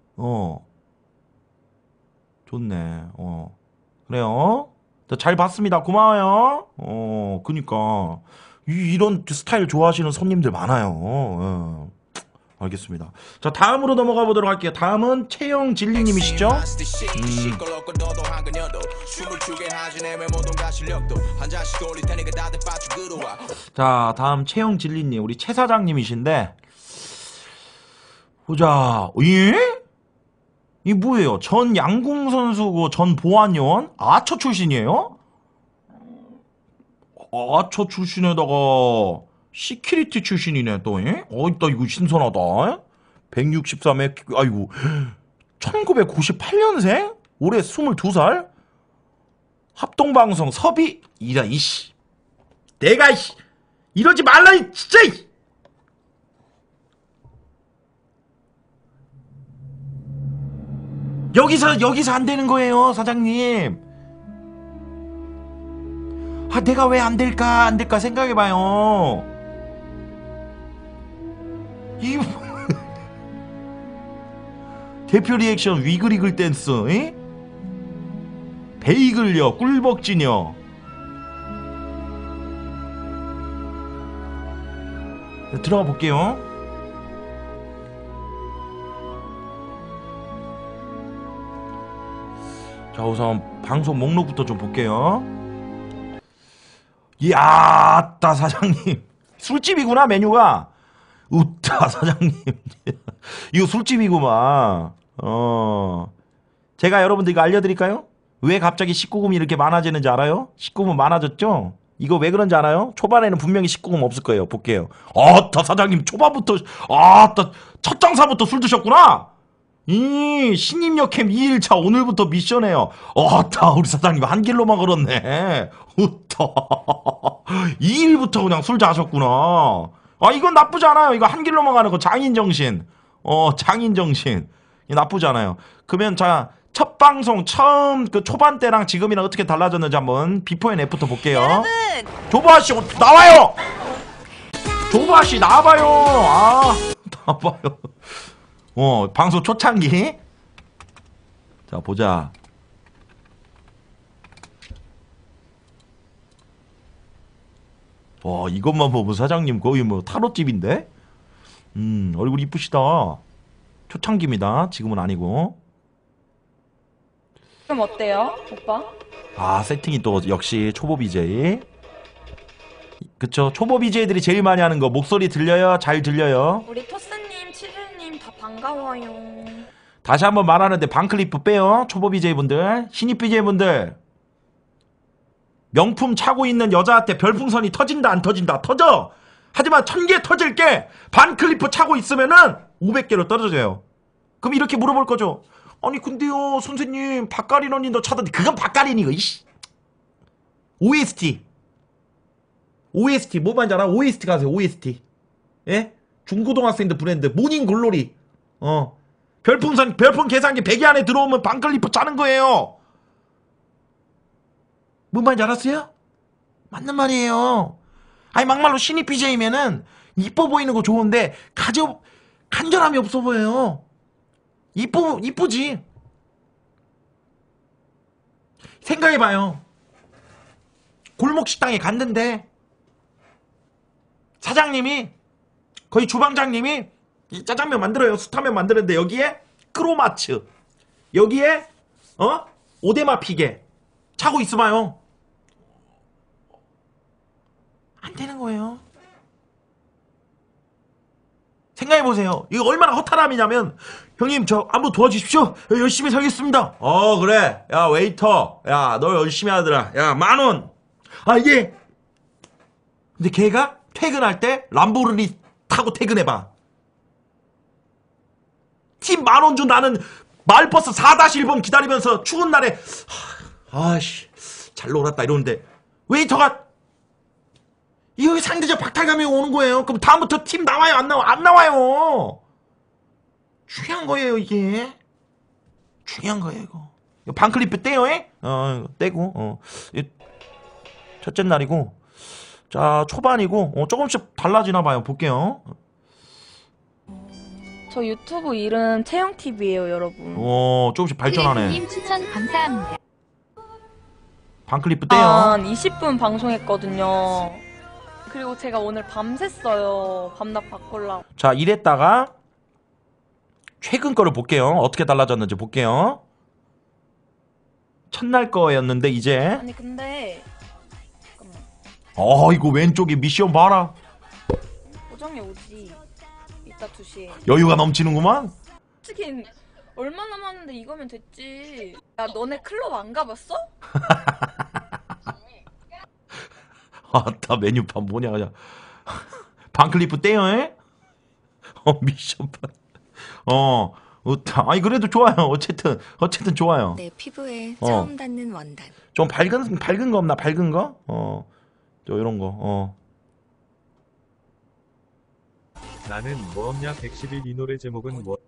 좋네. 그래요. 잘 봤습니다. 고마워요. 그니까 이런 스타일 좋아하시는 손님들 많아요. 알겠습니다. 자 다음으로 넘어가 보도록 할게요. 다음은 채영진리님이시죠? 자 다음 채영진리님 우리 채 사장님이신데 보자. 이 뭐예요? 전 양궁 선수고 전 보안요원 아처 출신이에요? 아처 출신에다가 시큐리티 출신이네 또. 있다 이거 신선하다. 163에 아이고 1998년생? 올해 22살? 합동방송 섭이 이씨 내가 이러지 말라 진짜. 여기서 안 되는 거예요 사장님. 내가 왜 안 될까 생각해봐요. 대표 리액션 위글위글 댄스 베이글요 꿀벅지녀. 들어가 볼게요. 자 우선 방송 목록부터 좀 볼게요. 야따 사장님 술집이구나 메뉴가. 웃다 사장님 이거 술집이구만. 제가 여러분들 이거 알려드릴까요? 왜 갑자기 19금이 이렇게 많아지는지 알아요? 19금 많아졌죠? 이거 왜 그런지 알아요? 초반에는 분명히 19금 없을 거예요. 볼게요. 다 사장님 초반부터 첫 장사부터 술 드셨구나. 신입력 캠 2일차 오늘부터 미션해요. 우리 사장님 한 길로만 걸었네. 2일부터 그냥 술 자셨구나. 이건 나쁘지 않아요. 이거 한 길로만 가는 거 장인정신. 장인정신. 나쁘지 않아요. 그러면 자 첫 방송 처음 그 초반 때랑 지금이랑 어떻게 달라졌는지 한번 비포 앤 애프터 볼게요. 여러분 조보아씨 나와요. 조보아씨 나와봐요. 나와봐요. 방송 초창기. 자 보자. 이것만 보면 사장님 거의 뭐 타로집인데. 얼굴 이쁘시다. 초창기입니다. 지금은 아니고. 좀 어때요, 오빠? 세팅이 또 역시 초보 BJ. 그쵸. 초보 BJ들이 제일 많이 하는 거 목소리 들려요? 잘 들려요? 우리 토스님, 치즈님 다 반가워요. 다시 한번 말하는데 방클리프 빼요. 초보 BJ분들. 신입 BJ분들. 명품 차고 있는 여자한테 별풍선이 터진다 안 터진다? 터져! 하지만 1000개 터질게 반클리프 차고 있으면은 500개로 떨어져요. 그럼 이렇게 물어볼 거죠. 아니 근데요 선생님 박가린 언니도 차던데. 그건 박가린 이거 이씨. OST 뭐 말인지 알아? OST 가세요. OST 예? 중고등학생들 브랜드 모닝글로리. 별풍 계산기 100개 안에 들어오면 방클리프 짜는 거예요. 뭔 말인지 알았어요? 맞는 말이에요. 아니 막말로 신입 BJ면은 이뻐 보이는 거 좋은데 간절함이 없어 보여요. 이쁘지. 생각해봐요. 골목 식당에 갔는데 사장님이 거의 주방장님이 이 짜장면 만들어요. 수타면 만드는데 여기에 크로마츠, 여기에 오데마 피게 차고 있어봐요. 안 되는 거예요. 생각해보세요. 이거 얼마나 허탈함이냐면, 형님 저 한번 도와주십시오. 열심히 살겠습니다. 그래. 야 웨이터, 야 너 열심히 하더라. 야 10,000원. 예. 근데 걔가 퇴근할 때 람보르니 타고 퇴근해봐. 팀 10,000원 준 나는 마을버스 4-1번 기다리면서 추운 날에 아씨 잘 놀았다 이러는데 웨이터가 이거 상대적 박탈감이 오는 거예요. 그럼 다음부터 팀 나와요? 안 나와요? 중요한 거예요, 이게. 중요한 거예요, 이거. 반클리프 떼요, 에? 떼고, 첫째 날이고. 자, 초반이고, 조금씩 달라지나 봐요. 볼게요. 저 유튜브 이름 채영TV예요, 여러분. 조금씩 발전하네. 님 추천 감사합니다. 반클리프 떼요. 한 20분 방송했거든요. 그리고 제가 오늘 밤샜어요. 밤낮 바꾸려고. 자, 이랬다가 최근 거를 볼게요. 어떻게 달라졌는지 볼게요. 첫날 거였는데 이제 아니 근데 잠깐만. 이거 왼쪽에 미션 봐라. 고정이 오지. 이따 2시에. 여유가 넘치는구만. 솔직히 얼마 남았는데 이거면 됐지. 야 너네 클럽 안 가봤어? 다 메뉴판 뭐냐 그냥. 반클리프 떼요, 에? 미션판. 아니 그래도 좋아요. 어쨌든 좋아요. 내 피부에 처음 닿는 원단. 좀 밝은 거 없나? 밝은 거? 저 이런 거. 나는 뭐 없냐 111 이 노래 제목은 뭐?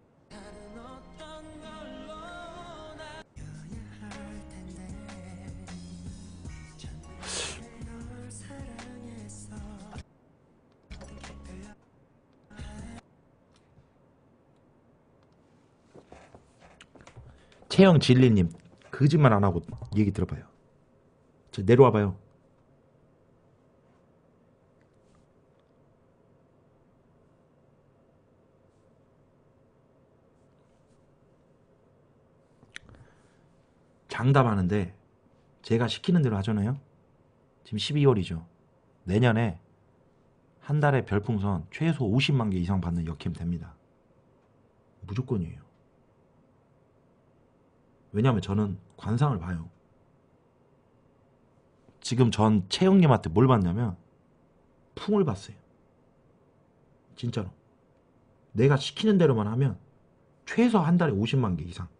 채영 진리님 거짓말 안 하고 얘기 들어봐요. 저 내려와봐요. 장담하는데 제가 시키는 대로 하잖아요. 지금 12월이죠. 내년에 한 달에 별풍선 최소 50만 개 이상 받는 역캠 됩니다. 무조건이에요. 왜냐면 저는 관상을 봐요. 지금 전 채영님한테 뭘 봤냐면 풍을 봤어요. 진짜로. 내가 시키는 대로만 하면 최소 한 달에 50만 개 이상.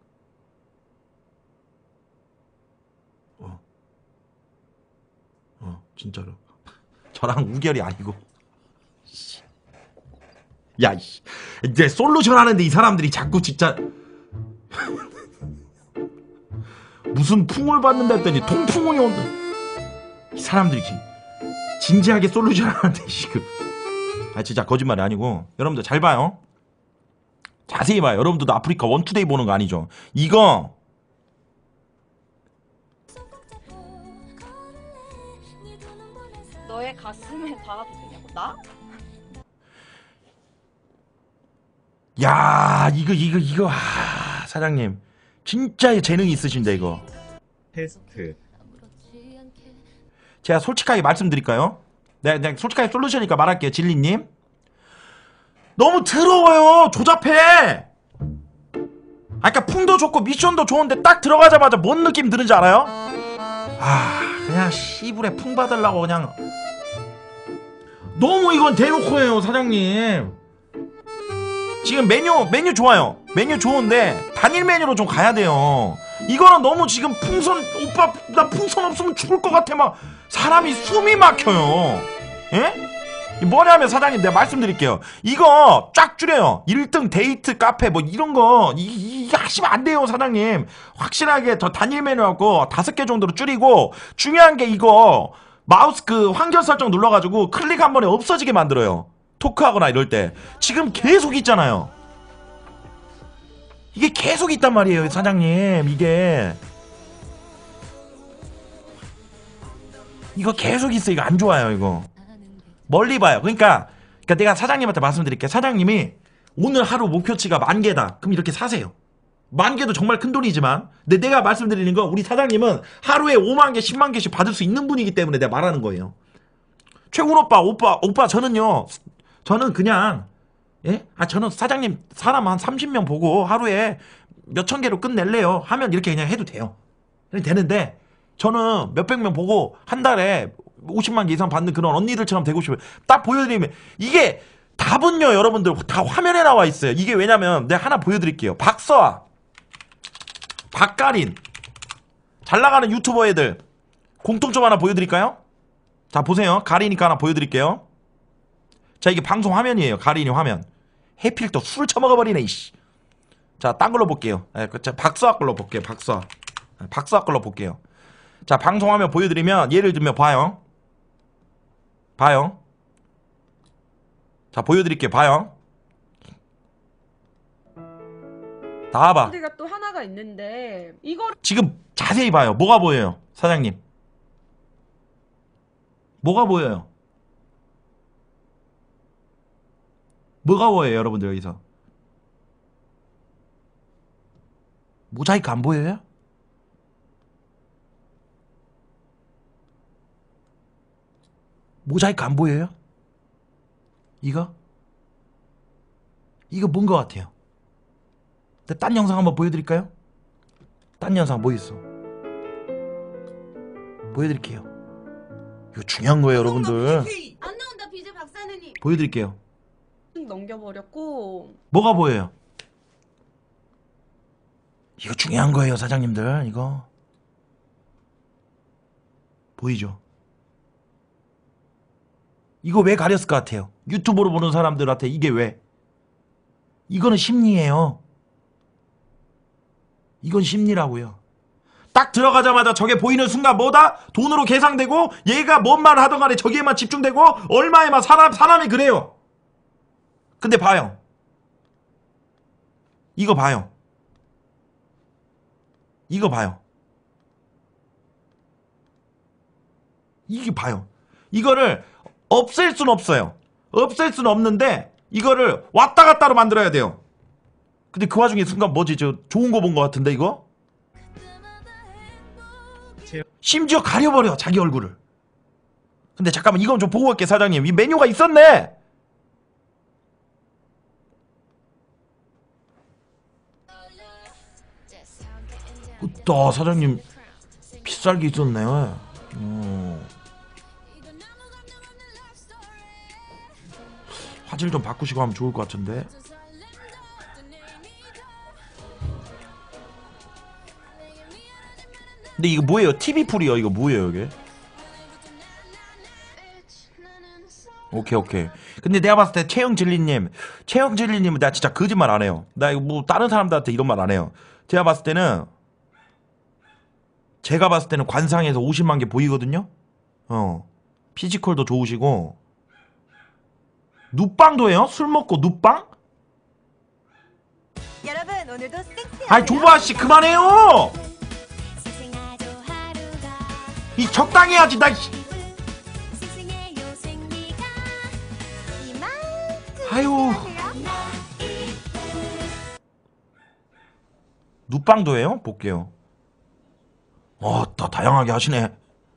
진짜로. 저랑 우결이 아니고. 야, 이제 솔루션 하는데 이 사람들이 자꾸 진짜 무슨 풍을 받는다 했더니 통풍이 온다. 이 사람들이 진지하게 솔루션 하는데 지금. 진짜 거짓말이 아니고 여러분들 잘 봐요. 자세히 봐요. 여러분들도 아프리카 원투데이 보는 거 아니죠? 이거 너의 가슴에 닿아도 되냐고? 나? 야, 이거 사장님 진짜 재능이 있으신데 이거. 테스트. 제가 솔직하게 말씀드릴까요? 그냥 솔직하게 솔루션이니까 말할게요. 진리님 너무 더러워요. 조잡해. 그러니까 풍도 좋고 미션도 좋은데 딱 들어가자마자 뭔 느낌 드는지 알아요? 그냥 씨불에 풍 받으려고 그냥. 너무 이건 대놓고 해요 사장님. 지금 메뉴 좋아요. 메뉴 좋은데 단일 메뉴로 좀 가야 돼요. 이거는 너무 지금 풍선. 오빠 나 풍선 없으면 죽을 것 같아. 막 사람이 숨이 막혀요. 예? 뭐냐면 사장님 내가 말씀드릴게요. 이거 쫙 줄여요. 1등 데이트 카페 뭐 이런 거 이게 하시면 안 돼요 사장님. 확실하게 더 단일 메뉴 하고 5개 정도로 줄이고 중요한 게 이거 마우스 그 환경 설정 눌러가지고 클릭 한 번에 없어지게 만들어요. 토크하거나 이럴 때. 지금 계속 있잖아요. 이게 계속 있단 말이에요 사장님. 이거 계속 있어. 이거 안 좋아요. 이거 멀리 봐요. 그러니까 내가 사장님한테 말씀드릴게요. 사장님이 오늘 하루 목표치가 10,000개다. 그럼 이렇게 사세요. 10,000개도 정말 큰 돈이지만, 근데 내가 말씀드리는 건 우리 사장님은 하루에 50,000개, 100,000개씩 받을 수 있는 분이기 때문에 내가 말하는 거예요. 최군 오빠 저는 그냥 저는 사장님 사람 한 30명 보고 하루에 몇천 개로 끝낼래요 하면 이렇게 그냥 해도 돼요. 되는데 저는 몇백 명 보고 한 달에 50만 개 이상 받는 그런 언니들처럼 되고 싶어요. 딱 보여드리면 이게 답은요 여러분들 다 화면에 나와 있어요. 이게 왜냐면 내가 하나 보여드릴게요. 박서아, 박가린, 잘 나가는 유튜버 애들 공통점 하나 보여드릴까요? 자 보세요. 가리니까 하나 보여드릴게요. 자 이게 방송 화면이에요. 가린이 화면. 해필 또 술 처먹어버리네 이씨. 자 딴 걸로 볼게요. 박서아 걸로 볼게요. 박서아 걸로 볼게요. 자 방송 화면 보여드리면 예를 들면 봐요. 자 보여드릴게요. 봐요. 나와봐. 문제가 또 하나가 있는데 이걸 지금 자세히 봐요. 뭐가 보여요 사장님? 뭐가 보여요? 뭐가 보여요 여러분들 여기서? 모자이크 안 보여요? 모자이크 안 보여요? 이거 뭔 것 같아요? 딴 영상 한번 보여드릴까요? 딴 영상 뭐 있어? 보여드릴게요. 이거 중요한 거예요 여러분들. 안 나온다 BJ 박사느님. 보여드릴게요. 넘겨버렸고 뭐가 보여요? 이거 중요한 거예요 사장님들. 이거 보이죠? 이거 왜 가렸을 것 같아요? 유튜브로 보는 사람들한테 이게 왜? 이거는 심리예요. 이건 심리라고요. 딱 들어가자마자 저게 보이는 순간 뭐다? 돈으로 계산되고 얘가 뭔 말 하던 간에 저기에만 집중되고 얼마에만 사람이 그래요. 근데 봐요. 이거 봐요. 이거 봐요. 이게 봐요. 이거를 없앨 수는 없어요. 없앨 수는 없는데 이거를 왔다 갔다로 만들어야 돼요. 근데 그 와중에 순간 뭐지? 저 좋은 거 본 거 같은데 이거? 심지어 가려버려 자기 얼굴을. 근데 잠깐만 이건 좀 보고 갈게 사장님. 이 메뉴가 있었네. 웃다 사장님 비쌀 게 있었네. 화질 좀 바꾸시고 하면 좋을 것 같은데. 근데 이거 뭐예요? TV풀이요 이거 뭐예요 이게? 오케이. 근데 내가 봤을 때 채영진리님은 내가 진짜 거짓말 안 해요. 나 이거 뭐 다른 사람들한테 이런 말 안 해요. 제가 봤을 때는 관상에서 50만 개 보이거든요. 피지컬도 좋으시고 눕방도 해요? 술 먹고 눕방? 여러분 오늘도 섹시한 아이 조바씨 그만해요. 이 적당히 해야지 나. 아유. 눕방도 해요? 볼게요. 더 다양하게 하시네.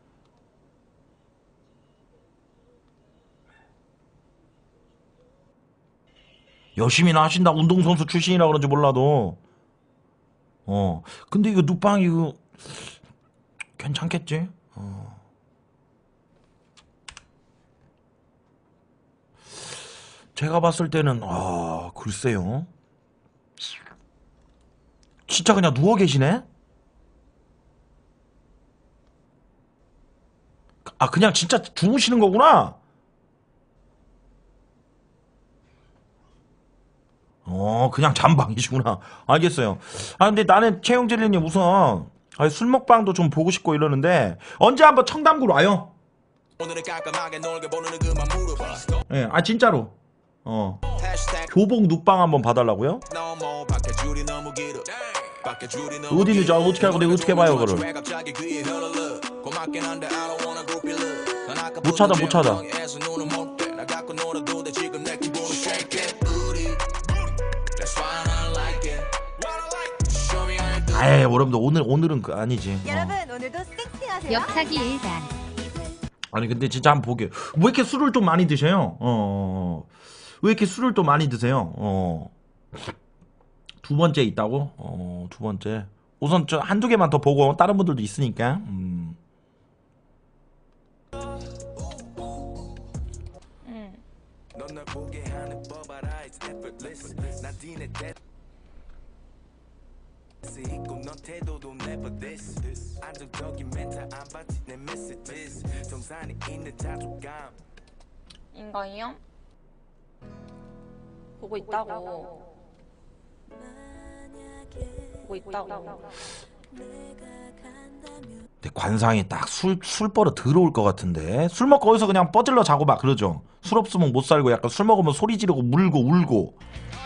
열심히나 하신다. 운동선수 출신이라 그런지 몰라도. 근데 이거 눕방 이거 괜찮겠지? 제가 봤을 때는 글쎄요. 진짜 그냥 누워 계시네? 그냥 진짜 주무시는 거구나. 그냥 잠방이시구나. 알겠어요. 아, 근데 나는 최영재리님 우선 술 먹방도 좀 보고 싶고 이러는데 언제 한번 청담구로 와요? 예, 아 진짜로. 교복 눕방 한번 봐달라고요? 어디 있는지 어떻게 하고 내가 어떻게 봐요 그걸? 못 찾아 못 찾아. 아이 여러분들 오늘은 그 아니지. 여러분 오늘도 섹시하세요. 역사기 1단. 아니 근데 진짜 한번 보게. 왜 이렇게 술을 좀 많이 드셔요? 왜 이렇게 술을 또 많이 드세요? 두 번째 있다고? 두 번째. 우선 저 한두 개만 더 보고 다른 분들도 있으니까. 인가요? 보고 있다고. 보고 있다고. 근데 관상이 딱 술 버릇 들어올 것 같은데. 술 먹고 어디서 그냥 뻐질러 자고 막 그러죠. 술 없으면 못 살고 약간 술 먹으면 소리 지르고 물고 울고.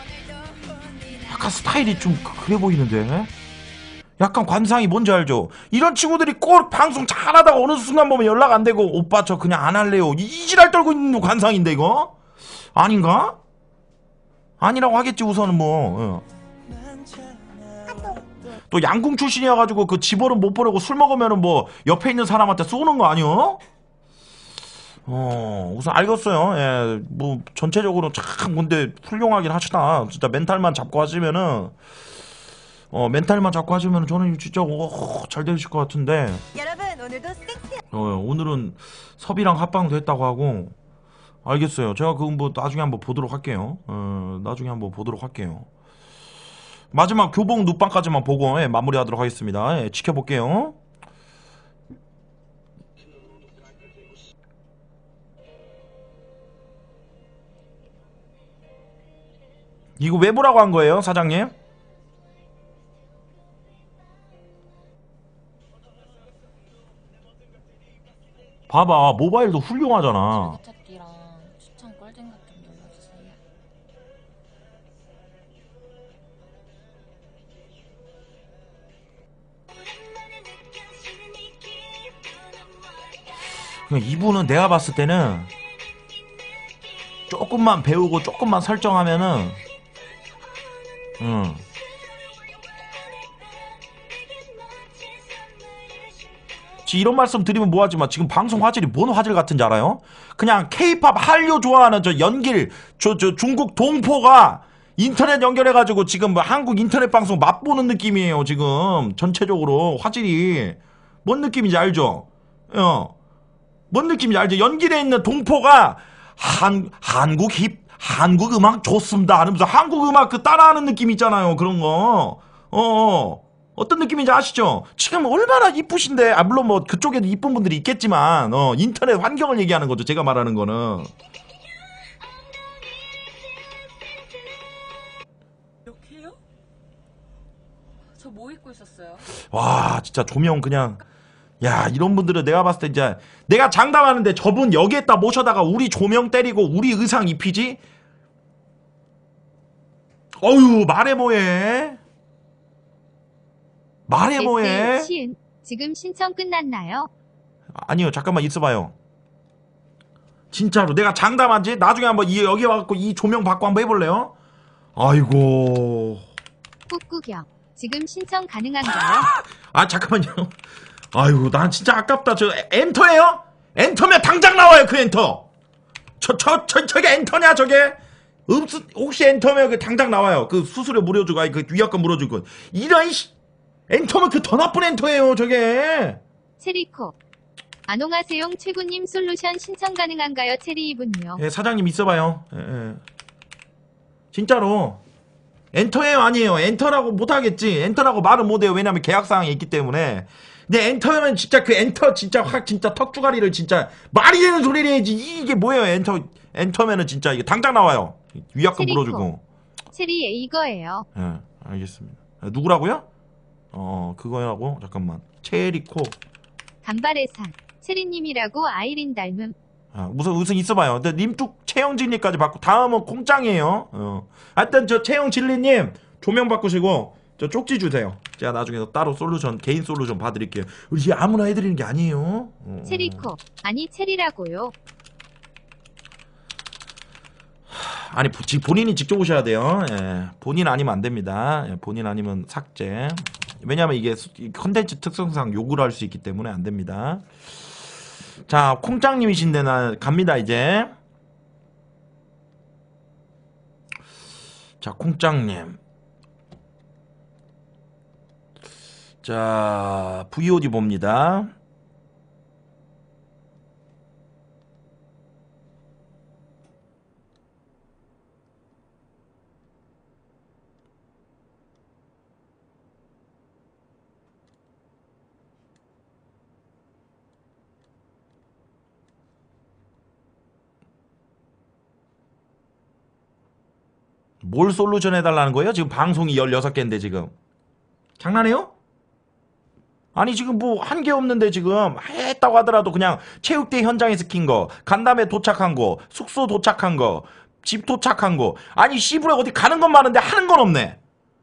약간 스타일이 좀 그래 보이는데. 약간 관상이 뭔지 알죠? 이런 친구들이 꼭 방송 잘하다가 어느 순간 보면 연락 안 되고 오빠 저 그냥 안 할래요. 이 지랄 떨고 있는 관상인데 이거? 아닌가? 아니라고 하겠지 우선은 뭐. 또 양궁 출신이어가지고 그 집어는 못 보려고 술 먹으면은 뭐 옆에 있는 사람한테 쏘는 거 아니요? 우선 알겠어요. 예, 뭐 전체적으로 참 근데 훌륭하긴 하시다. 진짜 멘탈만 잡고 하시면은 멘탈만 잡고 하시면은 저는 진짜 잘 되실 것 같은데. 여러분 오늘도 섹시. 오늘은 섭이랑 합방도 했다고 하고. 알겠어요. 제가 그거 뭐 나중에 한번 보도록 할게요. 나중에 한번 보도록 할게요. 마지막 교복 눕방까지만 보고 마무리하도록 하겠습니다. 지켜볼게요. 이거 왜 보라고 한 거예요, 사장님? 봐봐, 모바일도 훌륭하잖아. 추천 꿀잼 같은 거 눌러주세요. 그냥 이분은 내가 봤을 때는 조금만 배우고 조금만 설정하면은 이런 말씀 드리면 뭐하지만 지금 방송 화질이 뭔 화질 같은지 알아요? 그냥 K-팝 한류 좋아하는 저 연길 저 중국 동포가 인터넷 연결해가지고 지금 뭐 한국 인터넷 방송 맛보는 느낌이에요. 지금 전체적으로 화질이 뭔 느낌인지 알죠? 뭔 느낌인지 알죠? 연길에 있는 동포가 한국 음악 좋습니다 하면서 한국 음악 그 따라하는 느낌 있잖아요. 그런 거. 어떤 느낌인지 아시죠? 지금 얼마나 이쁘신데. 물론 뭐 그쪽에도 이쁜 분들이 있겠지만 인터넷 환경을 얘기하는 거죠. 제가 말하는 거는. 이렇게요? 저 뭐 입고 있었어요? 와 진짜 조명 그냥. 야 이런 분들은 내가 봤을 때 이제 내가 장담하는데 저분 여기에다 모셔다가 우리 조명 때리고 우리 의상 입히지? 어휴 말해 뭐해? 말해 뭐해? 시은 지금 신청 끝났나요? 아니요 잠깐만 있어봐요. 진짜로 내가 장담한지 나중에 한번 여기 와갖고 이 조명 받고 한번 해볼래요? 아이고 꾹꾹경 지금 신청 가능한가요? 아 잠깐만요. 아이고 난 진짜 아깝다. 저 엔터예요? 엔터면 당장 나와요 그 엔터. 저게 엔터냐 저게? 혹시 엔터면 그 당장 나와요. 그 수수료 물어주고 그 위약금 물어주고 이런 엔터면 그 더 나쁜 엔터예요 저게. 체리코 안녕하세요 최구님 솔루션 신청 가능한가요? 체리이분요. 예 사장님 있어봐요. 예. 진짜로 엔터예요 아니에요? 엔터라고 못하겠지. 엔터라고 말은 못해요. 왜냐면 계약사항이 있기 때문에. 근데 엔터면 진짜 그 엔터 진짜 확 진짜 턱주가리를 진짜 말이 되는 소리를 해야지. 이게 뭐예요 엔터면은 진짜 이게 당장 나와요. 위약금 체리코. 물어주고. 체리 이거예요. 예, 알겠습니다. 누구라고요? 그거라고? 잠깐만. 체리코. 간발의산. 체리님이라고 아이린 닮음. 우선 있어봐요. 근데 님뚝 채영진님까지 받고 다음은 콩짱이에요. 하여튼 저 채영진리님 조명 바꾸시고 저 쪽지 주세요. 제가 나중에 따로 솔루션 개인 솔루션 봐드릴게요. 우리 아무나 해드리는 게 아니에요. 체리코. 아니 체리라고요. 아니 본인이 직접 오셔야 돼요. 예, 본인 아니면 안 됩니다. 예, 본인 아니면 삭제. 왜냐면 이게 컨텐츠 특성상 요구를 할 수 있기 때문에 안 됩니다. 자, 콩짱님이신데 나 갑니다 이제. 자, 콩짱님. 자, VOD 봅니다. 뭘 솔루션 해달라는 거예요? 지금 방송이 16개인데 지금 장난해요? 아니 지금 뭐 한 게 없는데 지금 했다고 하더라도 그냥 체육대 현장에서 킨 거, 간담회 도착한 거, 숙소 도착한 거, 집 도착한 거. 아니 씨부레 어디 가는 건 많은데 하는 건 없네.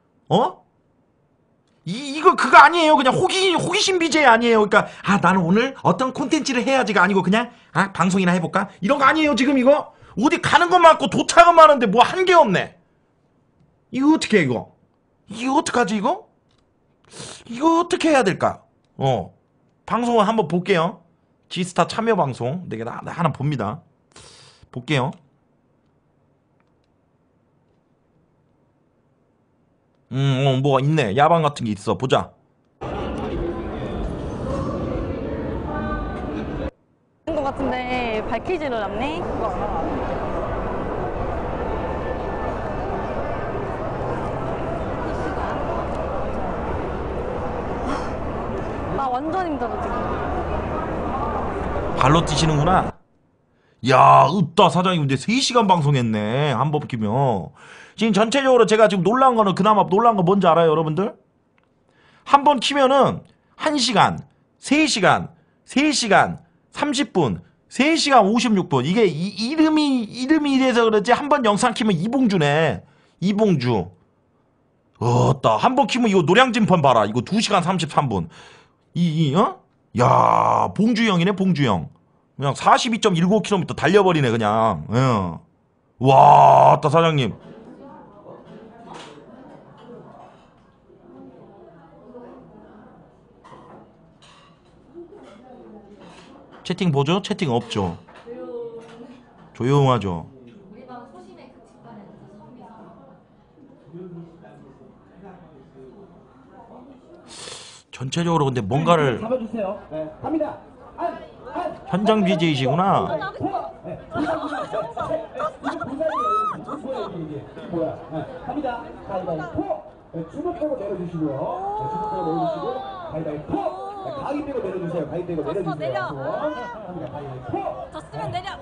이거 그거 아니에요. 그냥 호기심 BJ 아니에요. 그러니까 나는 오늘 어떤 콘텐츠를 해야지가 아니고 그냥 방송이나 해볼까? 이런 거 아니에요 지금 이거. 어디 가는 건 많고 도착은 많은데 뭐 한 게 없네. 이거 어떻게 해 이거 어떡하지 이거? 이거 어떻게 해야 될까? 방송을 한번 볼게요. 지스타 참여 방송 내가 하나 봅니다. 볼게요. 뭐가 있네. 야방 같은 게 있어. 보자. 것 같은데 밝히지를 않네. 나 완전 힘들어 지금. 발로 뛰시는구나. 야, 으따 사장님 근데 3시간 방송했네. 한 번 키면. 지금 전체적으로 제가 지금 놀란 거는 그나마 놀란 거 뭔지 알아요, 여러분들? 한 번 키면은 1시간, 3시간, 3시간, 30분, 3시간 56분. 이게 이름이 이래서 그렇지 한 번 영상 키면 이봉주네. 이봉주. 어따 한 번 키면 이거 노량진편 봐라. 이거 2시간 33분. 야, 봉주형이네, 봉주형. 그냥 42.19km 달려버리네, 그냥. 예. 와, 따 사장님. 채팅 보죠? 채팅 없죠? 조용하죠? 전체적으로 근데 뭔가를 잡아주세요. 네, 갑니다. 현장 BJ이시구나. 갑니다. 가위바위보. 주먹 빼고 내려주시고요. 주먹 빼고 내려주시고 가위바위보. 가위 빼고 내려주세요. 가위 빼고 내려주세요. 내려. 갑니다. 가위바위보. 졌으면 내려.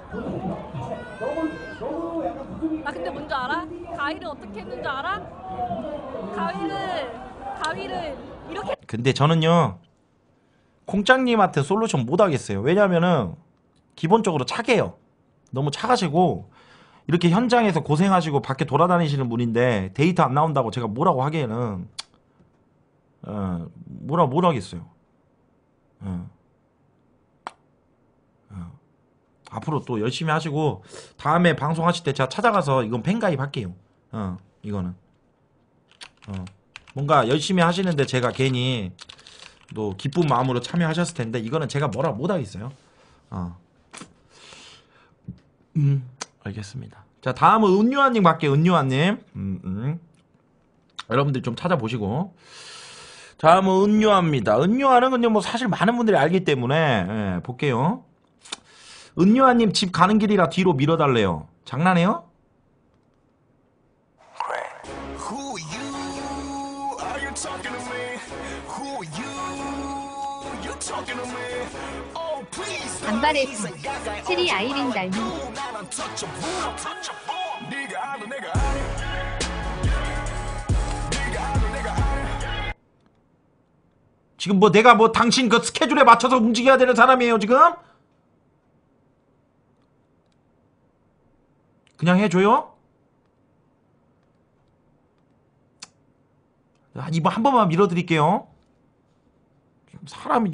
너무 약간 무슨 근데 뭔지 알아? 가위를 어떻게 했는 줄 알아? 가위를 이렇게. 근데 저는요 콩짱님한테 솔루션 못 하겠어요. 왜냐면은 기본적으로 차게요. 너무 차가시고 이렇게 현장에서 고생하시고 밖에 돌아다니시는 분인데 데이터 안 나온다고 제가 뭐라고 하기에는 뭐라 못 하겠어요. 앞으로 또 열심히 하시고 다음에 방송하실 때 제가 찾아가서 이건 팬가입 할게요. 이거는 뭔가 열심히 하시는데 제가 괜히 또 기쁜 마음으로 참여하셨을 텐데 이거는 제가 뭐라 못 하겠어요. 알겠습니다. 자, 다음은 은유아님 갈게요. 은유아님. 여러분들 좀 찾아보시고. 다음은 은유아입니다. 은유아는 근데 뭐 사실 많은 분들이 알기 때문에 볼게요. 은유아님 집 가는 길이라 뒤로 밀어달래요. 장난해요? 단발에서 체리 아이린 닮은. 지금 뭐 내가 뭐 당신 그 스케줄에 맞춰서 움직여야 되는 사람이에요 지금? 그냥 해줘요? 이번 한 번만 밀어드릴게요. 사람이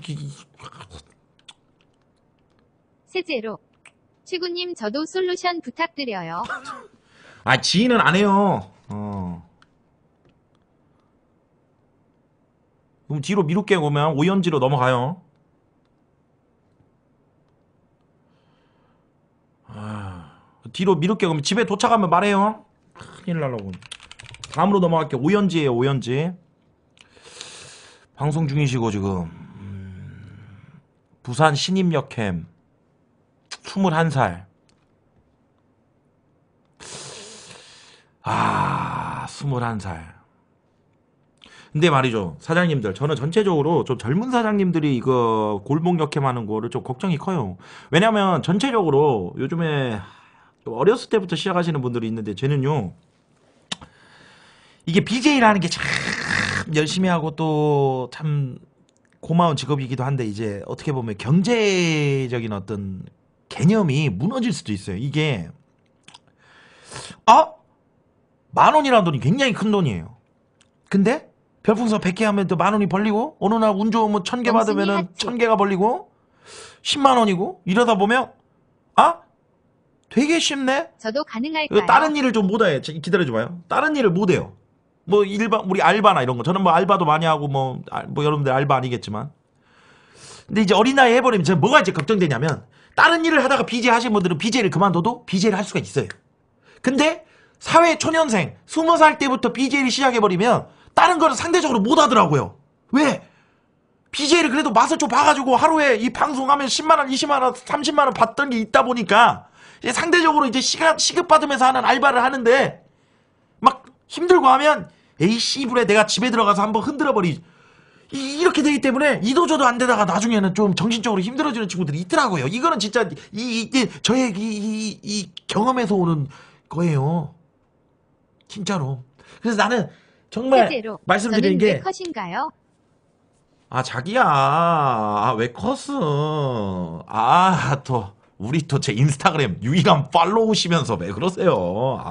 세제로. 최구님 저도 솔루션 부탁드려요. 아 지인은 안 해요. 그럼 뒤로 미룰게 보면 오연지로 넘어가요. 뒤로 미룰게 그러면 집에 도착하면 말해요. 큰일 날라고. 다음으로 넘어갈게. 오연지예요. 오연지. 방송 중이시고 지금 부산 신입역 캠 21살. 21살. 근데 말이죠 사장님들, 저는 전체적으로 좀 젊은 사장님들이 이거 골목 역캠 하는 거를 좀 걱정이 커요. 왜냐면 전체적으로 요즘에 어렸을 때부터 시작하시는 분들이 있는데, 쟤는요 이게 BJ라는 게 참 열심히 하고 또 참 고마운 직업이기도 한데, 이제 어떻게 보면 경제적인 어떤 개념이 무너질 수도 있어요. 이게 10,000원이라는 돈이 굉장히 큰 돈이에요. 근데 별풍선 100개 하면 또 10,000원이 벌리고, 어느 날 운 좋으면 1000개 받으면은 1000개가 벌리고 10만원이고, 이러다 보면 되게 쉽네. 저도 가능할까요? 다른 일을 좀 못해. 기다려줘봐요. 다른 일을 못해요. 뭐 일반 우리 알바나 이런 거, 저는 뭐 알바도 많이 하고 뭐 여러분들 알바 아니겠지만, 근데 이제 어린 나이에 해버리면 제가 뭐가 이제 걱정되냐면, 다른 일을 하다가 BJ 하신 분들은 BJ를 그만둬도 BJ를 할 수가 있어요. 근데 사회 초년생 20살 때부터 BJ를 시작해버리면 다른 거는 상대적으로 못 하더라고요. 왜? BJ를 그래도 맛을 좀 봐가지고 하루에 이 방송하면 10만원, 20만원, 30만원 받던 게 있다 보니까 이제 상대적으로 이제 시급받으면서 하는 알바를 하는데, 막 힘들고 하면 에이 씨부레 내가 집에 들어가서 한번 흔들어버리, 이렇게 되기 때문에 이도저도 안 되다가 나중에는 좀 정신적으로 힘들어지는 친구들이 있더라고요. 이거는 진짜 저의 이 경험에서 오는 거예요. 진짜로. 그래서 나는 정말 세제로. 말씀드리는 저는 게, 왜 컷인가요? 자기야 왜 컸어? 또 우리 또 제 인스타그램 유일한 팔로우시면서 왜 그러세요?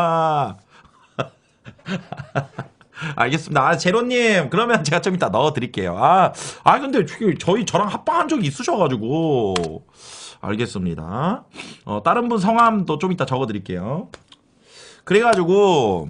알겠습니다. 제로님, 그러면 제가 좀 이따 넣어드릴게요. 근데 저랑 합방한 적이 있으셔가지고. 알겠습니다. 다른 분 성함도 좀 이따 적어드릴게요. 그래가지고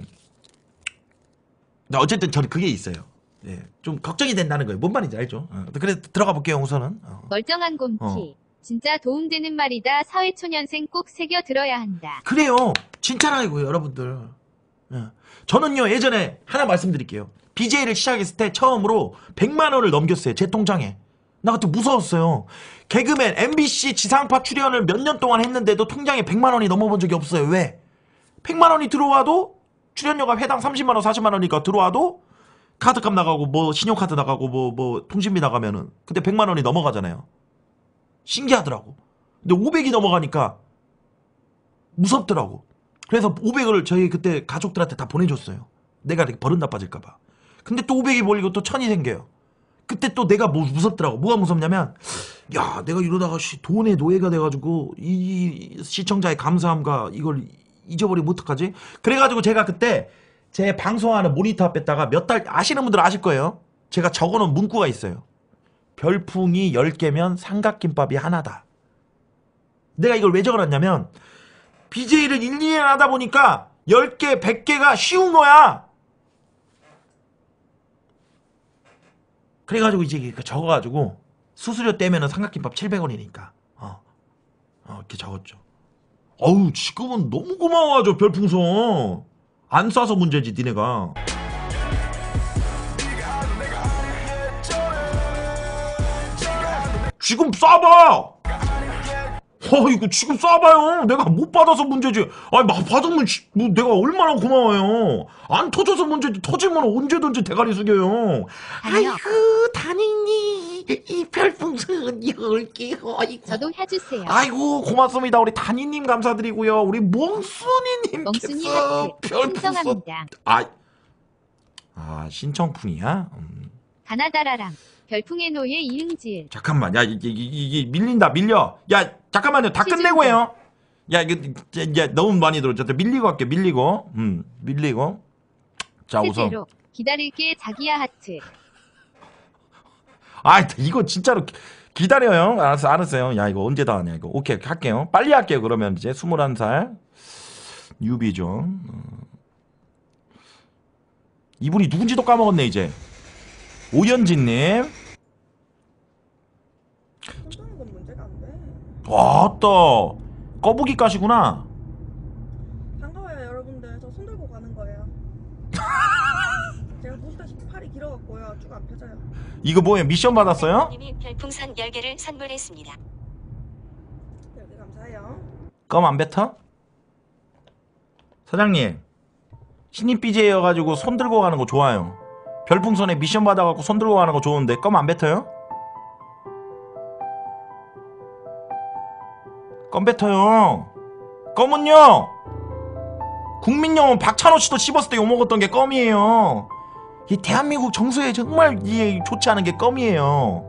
어쨌든 저는 그게 있어요. 예, 좀 걱정이 된다는 거예요. 뭔 말인지 알죠? 그래 들어가 볼게요. 우선은 멀쩡한 곰치. 진짜 도움되는 말이다. 사회초년생 꼭 새겨 들어야 한다. 그래요. 진짜라고요, 여러분들. 저는요 예전에 하나 말씀드릴게요. BJ를 시작했을 때 처음으로 100만원을 넘겼어요. 제 통장에. 나 그때 무서웠어요. 개그맨 MBC 지상파 출연을 몇 년 동안 했는데도 통장에 100만원이 넘어본 적이 없어요. 왜? 100만원이 들어와도 출연료가 회당 30만원 40만원이니까 들어와도 카드값 나가고 뭐 신용카드 나가고 뭐 통신비 나가면은 그때 100만원이 넘어가잖아요. 신기하더라고. 근데 500이 넘어가니까 무섭더라고. 그래서 500을 저희 그때 가족들한테 다 보내줬어요. 내가 이렇게 버릇 나빠질까봐. 근데 또 500이 몰리고 또 1000이 생겨요. 그때 또 내가 무섭더라고. 뭐가 무섭냐면, 야, 내가 이러다가 돈의 노예가 돼가지고 이 시청자의 감사함과 이걸 잊어버리면 어떡하지? 그래가지고 제가 그때 제 방송하는 모니터 앞에다가 몇 달, 아시는 분들은 아실 거예요. 제가 적어놓은 문구가 있어요. 별풍이 10개면 삼각김밥이 하나다. 내가 이걸 왜 적어놨냐면, BJ를 1, 2년 하다 보니까 10개, 100개가 쉬운 거야. 그래가지고 이제 적어가지고 수수료 떼면은 삼각김밥 700원이니까 이렇게 적었죠. 지금은 너무 고마워하죠. 별풍선 안 쏴서 문제지 니네가. 지금 쏴봐. 이거 지금 쏴봐요. 내가 못 받아서 문제지. 막 받으면 뭐 내가 얼마나 고마워요. 안 터져서 문제지. 터지면 언제든지 대가리 숙여요. 아이고 다니님 이 별풍선 10개. 저도 해주세요. 아이고 고맙습니다. 우리 다니님 감사드리고요. 우리 멍순이님께서 멍순이 하트 별풍선. 신청합니다. 신청풍이야? 가나다라랑 별풍의 노예 이응지을. 잠깐만, 야, 이게 밀린다, 밀려. 야, 잠깐만요, 다 끝내고 해요. 야, 이거, 너무 많이 들었죠. 밀리고 할게, 밀리고. 밀리고. 자, 우선. 세제로 기다릴게 자기야 하트. 아, 이거 진짜로 기다려요. 알았어요. 야, 이거 언제 다 하냐, 이거. 오케이, 할게요. 빨리 할게요, 그러면 이제. 21살. 유비죠. 이분이 누군지도 까먹었네, 이제. 오연진님. 손드는 건 문제가 안 돼. 왔다. 꺼부기 까시구나. 반가워요 여러분들. 저 손들고 가는 거예요. 제가 보시다시피 팔이 길어갖고요. 쭉 안 펴져요. 이거 뭐예요? 미션 받았어요? 님이 별풍선 10개를 선물했습니다. 네, 감사해요. 껌 안 뱉어? 사장님, 신입 BJ여가지고 손 들고 가는 거 좋아요. 별풍선에 미션 받아갖고 손 들고 가는 거 좋은데 껌 안 뱉어요? 껌 뱉어요. 껌은요, 국민영웅 박찬호 씨도 씹었을 때 욕먹었던 게 껌이에요. 이 대한민국 정서에 정말 좋지 않은 게 껌이에요.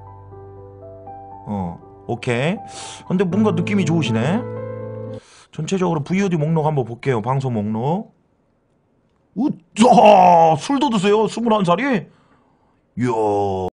오케이. 근데 뭔가 느낌이 좋으시네. 전체적으로 VOD 목록 한번 볼게요. 방송 목록. 우짜, 술도 드세요? 21살이? 이야.